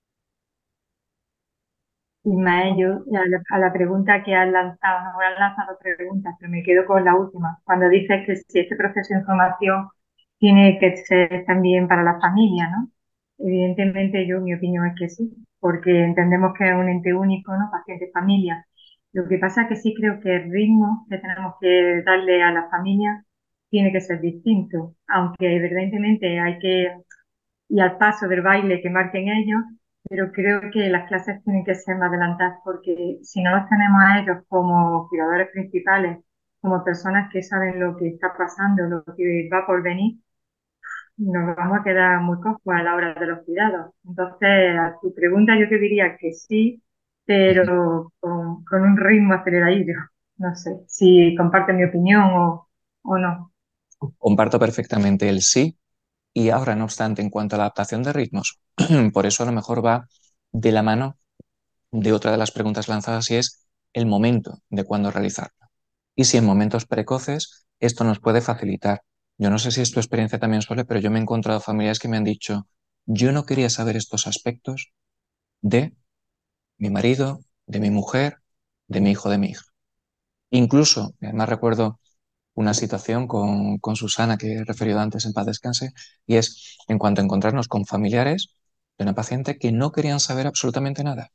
Ismael, yo a la, a la pregunta que has lanzado, no voy a lanzar preguntas, pero me quedo con la última. Cuando dices que si este proceso de información tiene que ser también para la familia, ¿no? Evidentemente, yo, mi opinión es que sí, porque entendemos que es un ente único, ¿no? Paciente-familia. Lo que pasa es que sí creo que el ritmo que tenemos que darle a la familia tiene que ser distinto, aunque evidentemente hay que y al paso del baile que marquen ellos, pero creo que las clases tienen que ser más adelantadas porque si no los tenemos a ellos como cuidadores principales, como personas que saben lo que está pasando, lo que va por venir, nos vamos a quedar muy cojos a la hora de los cuidados. Entonces, a tu pregunta yo te diría que sí, pero con, con un ritmo aceleradillo. No sé si comparte mi opinión o, o no. Comparto perfectamente el sí. Y ahora, no obstante, en cuanto a la adaptación de ritmos, por eso a lo mejor va de la mano de otra de las preguntas lanzadas y es el momento de cuándo realizarlo. Y si en momentos precoces esto nos puede facilitar. Yo no sé si es tu experiencia también, Sole, pero yo me he encontrado familias que me han dicho, yo no quería saber estos aspectos de mi marido, de mi mujer, de mi hijo, de mi hija. Incluso, además recuerdo una situación con, con Susana que he referido antes, en paz descanse, y es en cuanto a encontrarnos con familiares de una paciente que no querían saber absolutamente nada.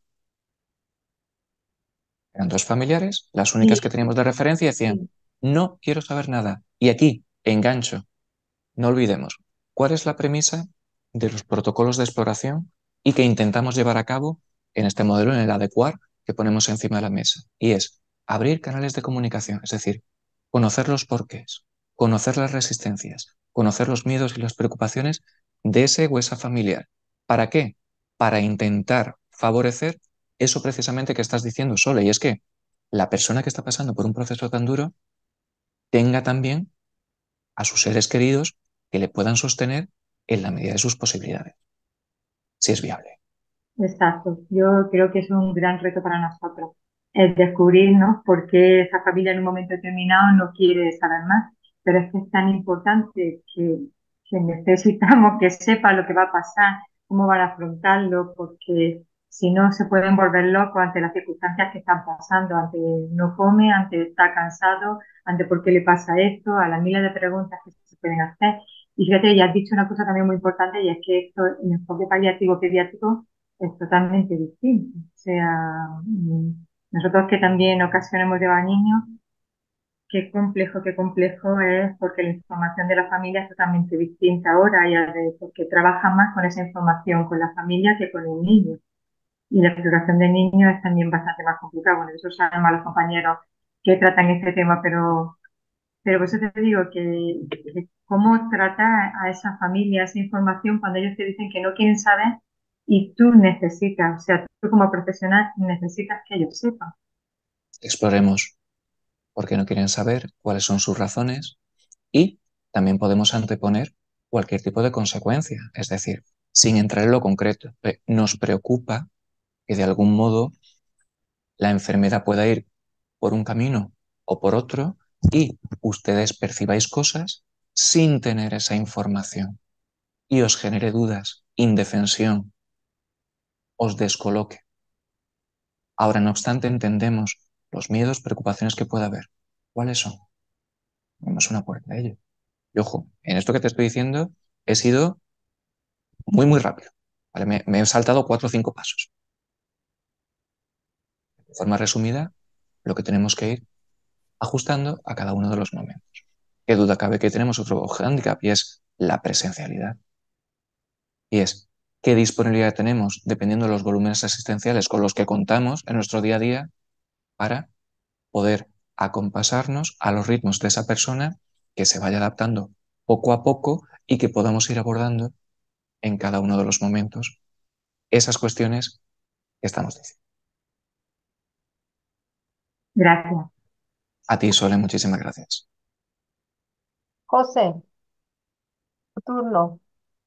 Eran dos familiares, las únicas que Sí, teníamos de referencia, y decían, sí, no quiero saber nada. Y aquí, engancho, no olvidemos, ¿cuál es la premisa de los protocolos de exploración y que intentamos llevar a cabo en este modelo, en el adecuar que ponemos encima de la mesa? Y es abrir canales de comunicación, es decir, conocer los porqués, conocer las resistencias, conocer los miedos y las preocupaciones de ese o esa familiar. ¿Para qué? Para intentar favorecer eso precisamente que estás diciendo, Sole, y es que la persona que está pasando por un proceso tan duro tenga también a sus seres queridos que le puedan sostener en la medida de sus posibilidades, si es viable. exacto. Yo creo que es un gran reto para nosotros, el descubrirnos por qué esa familia en un momento determinado no quiere saber más. Pero es que es tan importante que, que necesitamos que sepa lo que va a pasar, cómo van a afrontarlo, porque si no se pueden volver locos ante las circunstancias que están pasando, ante no come, ante está cansado, ante por qué le pasa esto, a las miles de preguntas que se pueden hacer. Y fíjate, ya has dicho una cosa también muy importante, y es que esto, el enfoque paliativo pediátrico es totalmente distinto. O sea, mm, nosotros que también en ocasiones hemos llevado a niños, qué complejo, qué complejo es, porque la información de la familia es totalmente distinta ahora, y además porque trabajan más con esa información con la familia que con el niño. Y la exploración del niño es también bastante más complicada. Bueno, eso saben más los compañeros que tratan este tema, pero, pero por eso te digo que, que cómo tratar a esa familia, esa información, cuando ellos te dicen que no quieren saber y tú necesitas, o sea, tú como profesional necesitas que ellos sepan. Exploremos por qué no quieren saber, cuáles son sus razones y también podemos anteponer cualquier tipo de consecuencia, es decir, sin entrar en lo concreto. Eh, Nos preocupa que de algún modo la enfermedad pueda ir por un camino o por otro y ustedes percibáis cosas sin tener esa información y os genere dudas, indefensión, os descoloque. Ahora, no obstante, entendemos los miedos, preocupaciones que pueda haber. ¿Cuáles son? Vamos una puerta a ello. Y ojo, en esto que te estoy diciendo he sido muy, muy rápido. ¿Vale? Me, me he saltado cuatro o cinco pasos. De forma resumida, lo que tenemos que ir ajustando a cada uno de los momentos. Qué duda cabe que tenemos otro hándicap y es la presencialidad. Y es qué disponibilidad tenemos dependiendo de los volúmenes asistenciales con los que contamos en nuestro día a día para poder acompasarnos a los ritmos de esa persona que se vaya adaptando poco a poco y que podamos ir abordando en cada uno de los momentos esas cuestiones que estamos diciendo. Gracias. A ti, Sole, muchísimas gracias. José, tu turno.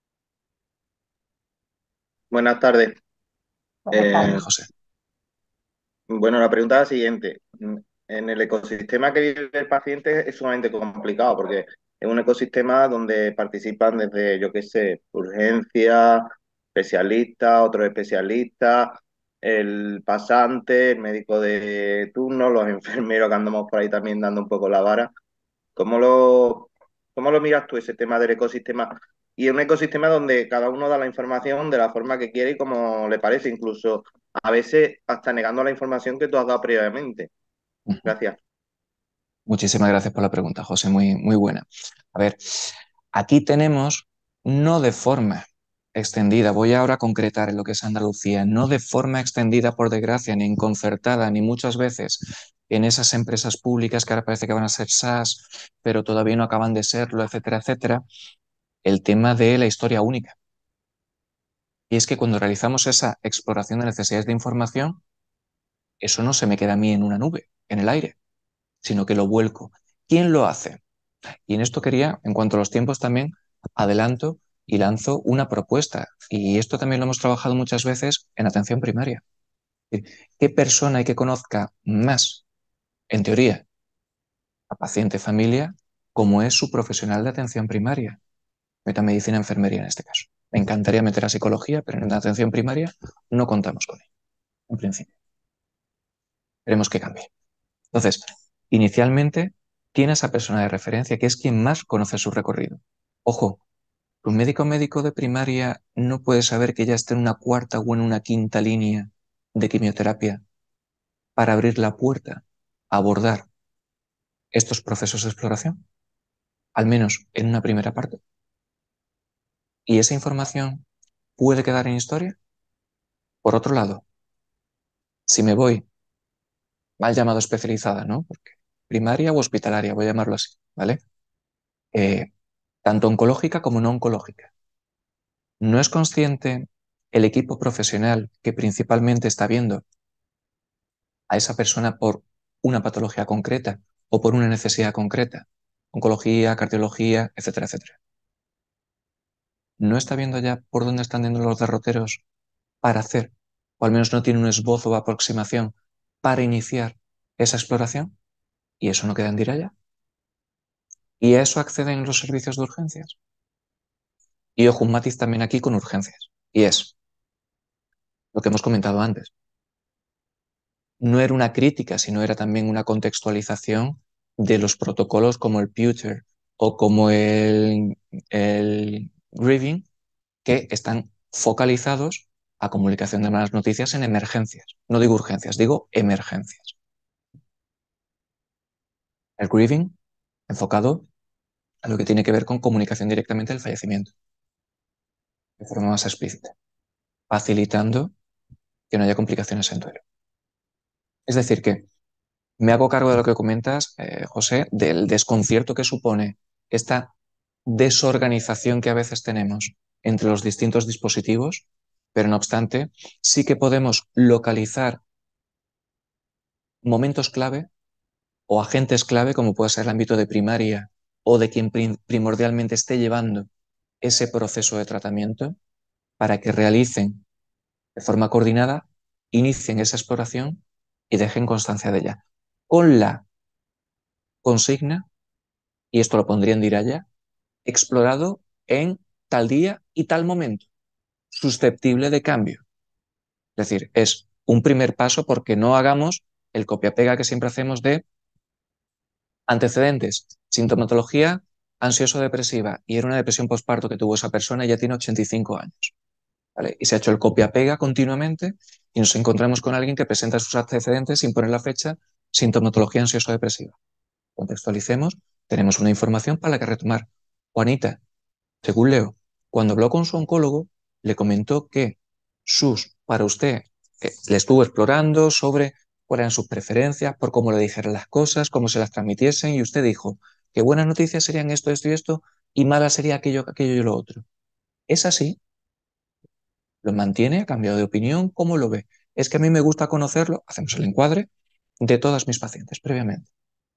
Buenas tardes. Buenas Eh, Dale, tardes. José. bueno, la pregunta es la siguiente. En el ecosistema que vive el paciente es sumamente complicado porque es un ecosistema donde participan desde, yo qué sé, urgencia, especialistas, otros especialistas, el pasante, el médico de turno, los enfermeros que andamos por ahí también dando un poco la vara. ¿Cómo lo, cómo lo miras tú ese tema del ecosistema? Y un ecosistema donde cada uno da la información de la forma que quiere y como le parece, incluso a veces hasta negando la información que tú has dado previamente. Gracias. Muchísimas gracias por la pregunta, José, muy, muy buena. A ver, aquí tenemos, no de forma extendida, voy ahora a concretar en lo que es Andalucía, no de forma extendida, por desgracia, ni en concertada, ni muchas veces en esas empresas públicas que ahora parece que van a ser S A S, pero todavía no acaban de serlo, etcétera, etcétera, el tema de la historia única. Y es que cuando realizamos esa exploración de necesidades de información, eso no se me queda a mí en una nube, en el aire, sino que lo vuelco. ¿Quién lo hace? Y en esto quería, en cuanto a los tiempos también, adelanto y lanzo una propuesta. Y esto también lo hemos trabajado muchas veces en atención primaria. ¿Qué persona hay que conozca más, en teoría, a paciente familia, como es su profesional de atención primaria? Metamedicina, enfermería en este caso. Me encantaría meter a psicología, pero en la atención primaria no contamos con ello, en principio. Queremos que cambie. Entonces, inicialmente tiene a esa persona de referencia, que es quien más conoce su recorrido. Ojo, un médico médico de primaria no puede saber que ya está en una cuarta o en una quinta línea de quimioterapia para abrir la puerta a abordar estos procesos de exploración, al menos en una primera parte. Y esa información puede quedar en historia. Por otro lado, si me voy, mal llamado especializada, ¿no? Porque primaria o hospitalaria, voy a llamarlo así, ¿vale? Eh, tanto oncológica como no oncológica. ¿No es consciente el equipo profesional que principalmente está viendo a esa persona por una patología concreta o por una necesidad concreta? Oncología, cardiología, etcétera, etcétera. ¿No está viendo ya por dónde están yendo los derroteros para hacer, o al menos no tiene un esbozo o aproximación para iniciar esa exploración? Y eso no queda en Diraya. Y a eso acceden los servicios de urgencias. Y ojo, un matiz también aquí con urgencias. Y es lo que hemos comentado antes. No era una crítica, sino era también una contextualización de los protocolos como el Pewter o como el, el Grieving, que están focalizados a comunicación de malas noticias en emergencias. No digo urgencias, digo emergencias. El Grieving enfocado a lo que tiene que ver con comunicación directamente del fallecimiento, de forma más explícita, facilitando que no haya complicaciones en duelo. Es decir, que me hago cargo de lo que comentas, eh, José, del desconcierto que supone esta desorganización que a veces tenemos entre los distintos dispositivos, pero no obstante, sí que podemos localizar momentos clave o agentes clave, como puede ser el ámbito de primaria o de quien prim primordialmente esté llevando ese proceso de tratamiento, para que realicen de forma coordinada, inicien esa exploración y dejen constancia de ella. Con la consigna, y esto lo pondría en Diraya, explorado en tal día y tal momento, susceptible de cambio. Es decir, es un primer paso porque no hagamos el copia-pega que siempre hacemos de antecedentes, sintomatología ansioso-depresiva, y era una depresión postparto que tuvo esa persona y ya tiene ochenta y cinco años. ¿Vale? Y se ha hecho el copia-pega continuamente y nos encontramos con alguien que presenta sus antecedentes sin poner la fecha, sintomatología ansioso-depresiva. Contextualicemos, tenemos una información para la que retomar. Juanita, según leo, cuando habló con su oncólogo, le comentó que sus, para usted, eh, le estuvo explorando sobre cuáles eran sus preferencias, por cómo le dijeran las cosas, cómo se las transmitiesen, y usted dijo que buenas noticias serían esto, esto y esto, y malas sería aquello, aquello y lo otro. ¿Es así? ¿Lo mantiene? ¿Ha cambiado de opinión? ¿Cómo lo ve? Es que a mí me gusta conocerlo, hacemos el encuadre, de todas mis pacientes previamente.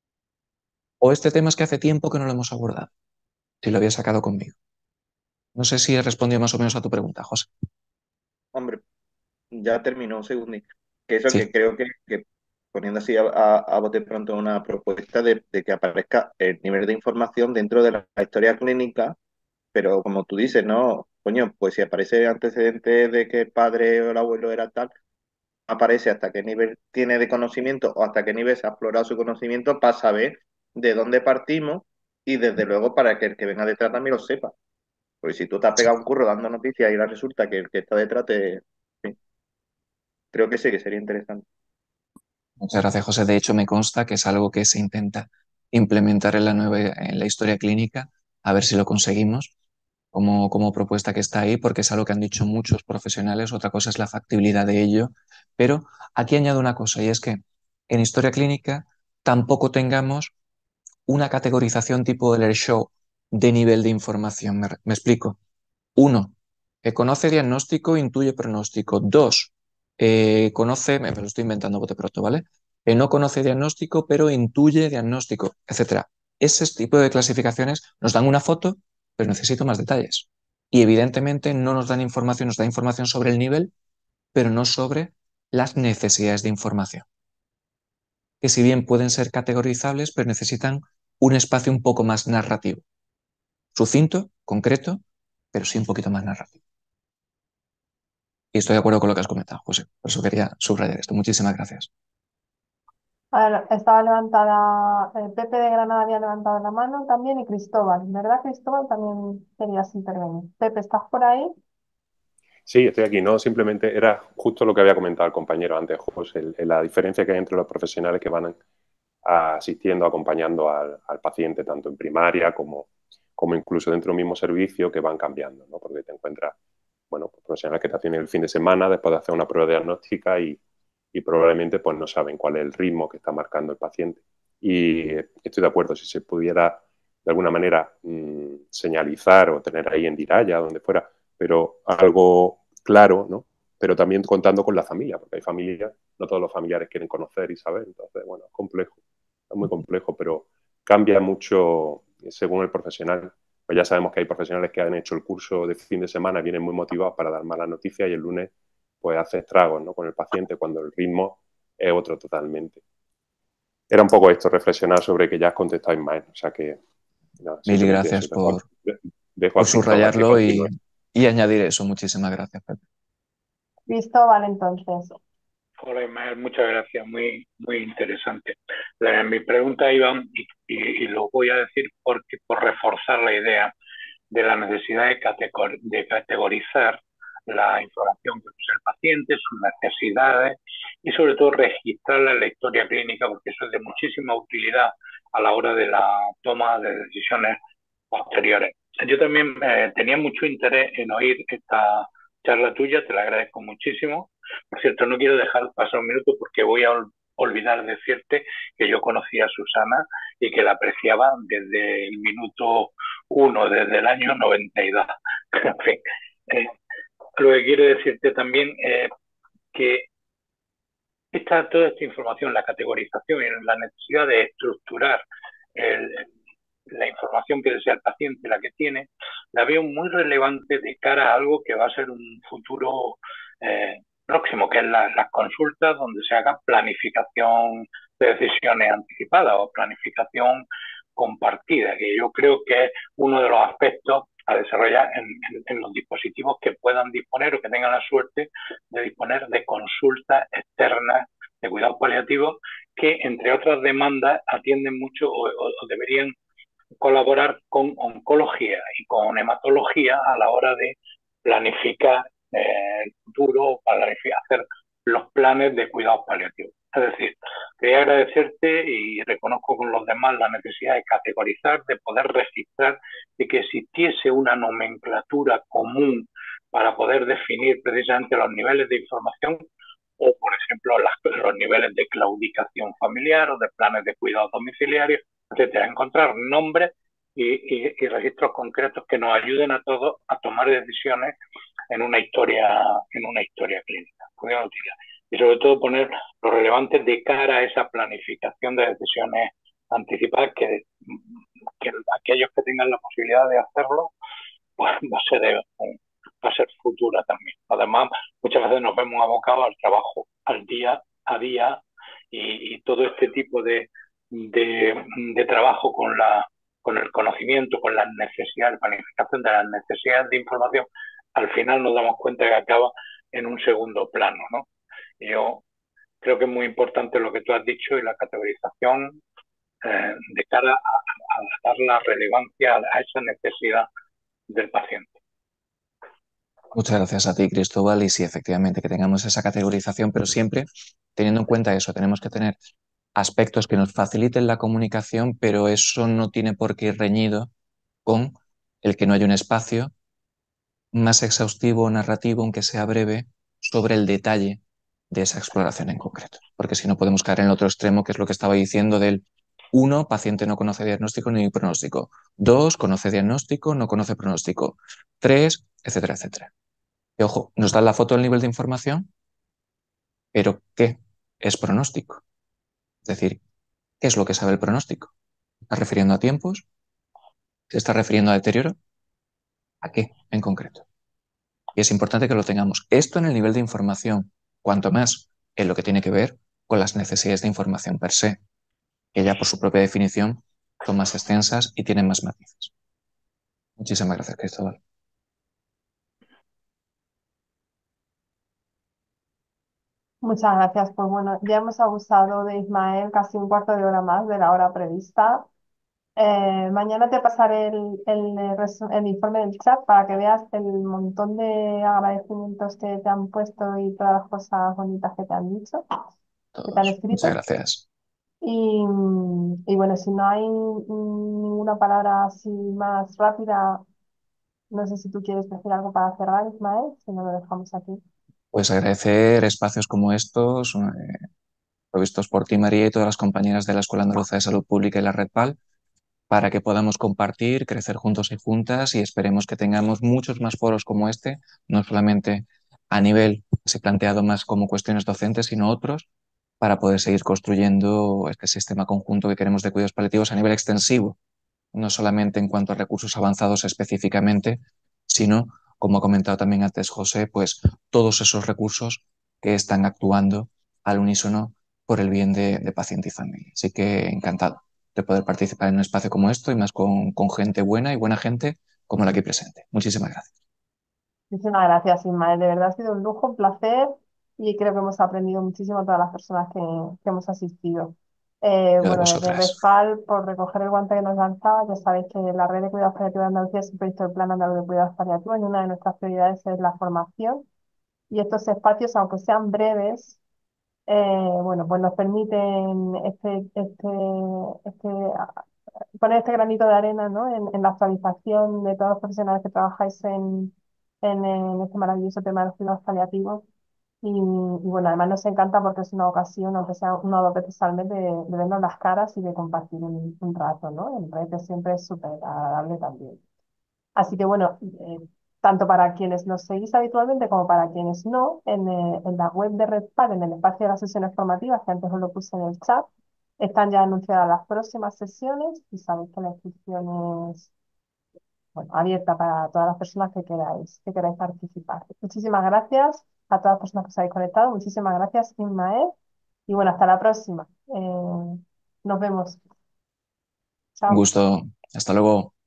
O este tema es que hace tiempo que no lo hemos abordado, si lo había sacado conmigo. No sé si he respondido más o menos a tu pregunta, José. Hombre, ya terminó un segundito. Que eso que Sí, creo que, que poniendo así a, a, a bote pronto una propuesta de, de que aparezca el nivel de información dentro de la, la historia clínica, pero como tú dices, ¿no? Coño, pues si aparece antecedente de que el padre o el abuelo era tal, aparece hasta qué nivel tiene de conocimiento o hasta qué nivel se ha explorado su conocimiento para saber de dónde partimos y desde luego para que el que venga detrás también lo sepa. Porque si tú te has sí. pegado un curro dando noticias y ahora resulta que el que está detrás te... sí, creo que sí, que sería interesante. Muchas gracias, José. De hecho, me consta que es algo que se intenta implementar en la nueva, en la historia clínica, a ver si lo conseguimos como, como propuesta que está ahí, porque es algo que han dicho muchos profesionales. Otra cosa es la factibilidad de ello. Pero aquí añado una cosa, y es que en historia clínica tampoco tengamos una categorización tipo del show de nivel de información. Me, me explico. Uno, eh, conoce diagnóstico, intuye pronóstico. Dos, eh, conoce, me lo estoy inventando bote pronto, ¿vale? Eh, no conoce diagnóstico, pero intuye diagnóstico, etcétera. Ese tipo de clasificaciones nos dan una foto, pero necesito más detalles. Y evidentemente no nos dan información, nos da información sobre el nivel, pero no sobre las necesidades de información, que si bien pueden ser categorizables, pero necesitan un espacio un poco más narrativo. Sucinto, concreto, pero sí un poquito más narrativo. Y estoy de acuerdo con lo que has comentado, José. Por eso quería subrayar esto. Muchísimas gracias. A ver, estaba levantada, eh, Pepe de Granada había levantado la mano también y Cristóbal, ¿verdad, Cristóbal? También querías intervenir. Pepe, ¿estás por ahí? Sí, estoy aquí. No, simplemente era justo lo que había comentado el compañero antes, José, el- el- la diferencia que hay entre los profesionales que van asistiendo, acompañando al, al paciente, tanto en primaria como, como incluso dentro del mismo servicio, que van cambiando, ¿no? Porque te encuentras, bueno, pues, profesionales que te atienden el fin de semana después de hacer una prueba diagnóstica y, y probablemente pues no saben cuál es el ritmo que está marcando el paciente. Y estoy de acuerdo, si se pudiera de alguna manera mmm, señalizar o tener ahí en Diraya, donde fuera, pero algo claro, ¿no? Pero también contando con la familia, porque hay familias, no todos los familiares quieren conocer y saber, entonces, bueno, es complejo, es muy complejo, pero cambia mucho según el profesional. Pues ya sabemos que hay profesionales que han hecho el curso de fin de semana, vienen muy motivados para dar malas noticias y el lunes pues hace estragos, ¿no? Con el paciente cuando el ritmo es otro totalmente. Era un poco esto, reflexionar sobre que ya has contestado más, o sea que no, Mil simplemente gracias eso. Dejo, por, dejo por a Cristóbal que subrayarlo continúe. y, y añadir eso. Muchísimas gracias, Pepe. Cristóbal, entonces. Hola Ismael, muchas gracias, muy, muy interesante. La, mi pregunta iba, y, y, y lo voy a decir porque, por reforzar la idea de la necesidad de, categor, de categorizar la información que usa el paciente, sus necesidades y sobre todo registrarla en la historia clínica, porque eso es de muchísima utilidad a la hora de la toma de decisiones posteriores. Yo también eh, tenía mucho interés en oír esta charla tuya, te la agradezco muchísimo. Por cierto, no quiero dejar pasar un minuto porque voy a ol olvidar decirte que yo conocía a Susana y que la apreciaba desde el minuto uno, desde el año noventa y dos. En fin, eh, lo que quiero decirte también es eh, que esta, toda esta información, la categorización y la necesidad de estructurar el, la información que desea el paciente, la que tiene, la veo muy relevante de cara a algo que va a ser un futuro eh, próximo, que es la, las consultas donde se haga planificación de decisiones anticipadas o planificación compartida, que yo creo que es uno de los aspectos a desarrollar en, en, en los dispositivos que puedan disponer o que tengan la suerte de disponer de consultas externas de cuidados paliativos que, entre otras demandas, atienden mucho o, o, o deberían colaborar con oncología y con hematología a la hora de planificar eh, el futuro, para hacer los planes de cuidados paliativos. Es decir, quería agradecerte y reconozco con los demás la necesidad de categorizar, de poder registrar, de que existiese una nomenclatura común para poder definir precisamente los niveles de información o, por ejemplo, las, los niveles de claudicación familiar o de planes de cuidados domiciliarios, etcétera. Encontrar nombres y, y, y registros concretos que nos ayuden a todos a tomar decisiones en una historia, en una historia clínica. Y sobre todo poner lo relevante de cara a esa planificación de decisiones anticipadas que, que aquellos que tengan la posibilidad de hacerlo, pues va a ser, va a ser futura también. Además, muchas veces nos vemos abocados al trabajo, al día a día, y, y todo este tipo de, de, de trabajo con la con el conocimiento, con las necesidades, planificación de las necesidades de información, al final nos damos cuenta que acaba en un segundo plano, ¿no? Yo creo que es muy importante lo que tú has dicho y la categorización eh, de cara a, a dar la relevancia a esa necesidad del paciente. Muchas gracias a ti, Cristóbal, y sí, efectivamente, que tengamos esa categorización, pero siempre teniendo en cuenta eso, tenemos que tener aspectos que nos faciliten la comunicación, pero eso no tiene por qué ir reñido con el que no haya un espacio más exhaustivo o narrativo, aunque sea breve, sobre el detalle de esa exploración en concreto. Porque si no podemos caer en el otro extremo, que es lo que estaba diciendo del uno, paciente no conoce diagnóstico ni pronóstico. Dos, conoce diagnóstico, no conoce pronóstico. Tres, etcétera, etcétera. Y ojo, nos dan la foto del nivel de información, pero ¿qué es pronóstico? Es decir, ¿qué es lo que sabe el pronóstico? ¿Se está refiriendo a tiempos? ¿Se está refiriendo a deterioro? ¿A qué en concreto? Y es importante que lo tengamos. Esto en el nivel de información, cuanto más en lo que tiene que ver con las necesidades de información per se, que ya por su propia definición son más extensas y tienen más matices. Muchísimas gracias, Cristóbal. Muchas gracias. Pues bueno, ya hemos abusado de Ismael casi un cuarto de hora más de la hora prevista. Eh, mañana te pasaré el, el, eh, resu- el informe del chat para que veas el montón de agradecimientos que te han puesto y todas las cosas bonitas que te han dicho, que te han Todos. Muchas escrito. gracias. Y, y bueno, si no hay mm, ninguna palabra así más rápida, no sé si tú quieres decir algo para cerrar, Ismael, si no lo dejamos aquí. Pues agradecer espacios como estos, eh, provistos por ti, María, y todas las compañeras de la Escuela Andaluza de Salud Pública y la Red P A L, para que podamos compartir, crecer juntos y juntas y esperemos que tengamos muchos más foros como este, no solamente a nivel, se ha planteado más como cuestiones docentes, sino otros, para poder seguir construyendo este sistema conjunto que queremos de cuidados paliativos a nivel extensivo, no solamente en cuanto a recursos avanzados específicamente, sino, como ha comentado también antes José, pues todos esos recursos que están actuando al unísono por el bien de, de paciente y familia. Así que encantado de poder participar en un espacio como esto y más con, con gente buena y buena gente como la aquí presente. Muchísimas gracias. Muchísimas gracias, Ismael. De verdad ha sido un lujo, un placer y creo que hemos aprendido muchísimo todas las personas que, que hemos asistido. Eh, Yo de bueno, desde vosotras. RESPAL, por recoger el guante que nos lanzaba, ya sabéis que la Red de Cuidados Paliativos de Andalucía siempre visto el Plan Andaluz de Cuidados Paliativos y una de nuestras prioridades es la formación. Y estos espacios, aunque sean breves, eh, bueno, pues nos permiten este, este, este, poner este granito de arena, ¿no? en, en la actualización de todos los profesionales que trabajáis en, en, en este maravilloso tema de los cuidados paliativos. Y, y bueno, además nos encanta porque es una ocasión, aunque sea una o dos veces al mes, de, de vernos las caras y de compartir un, un rato, ¿no? En redes siempre es súper agradable también. Así que bueno, eh, tanto para quienes nos seguís habitualmente como para quienes no, en, eh, en la web de Red Pal, en el espacio de las sesiones formativas, que antes os lo puse en el chat, están ya anunciadas las próximas sesiones y sabéis que la inscripción es, bueno, abierta para todas las personas que queráis, que queráis participar. Muchísimas gracias a todas las personas que os habéis conectado. Muchísimas gracias, Ismael. Y bueno, hasta la próxima. Eh, nos vemos. Un Chao. gusto. Hasta luego.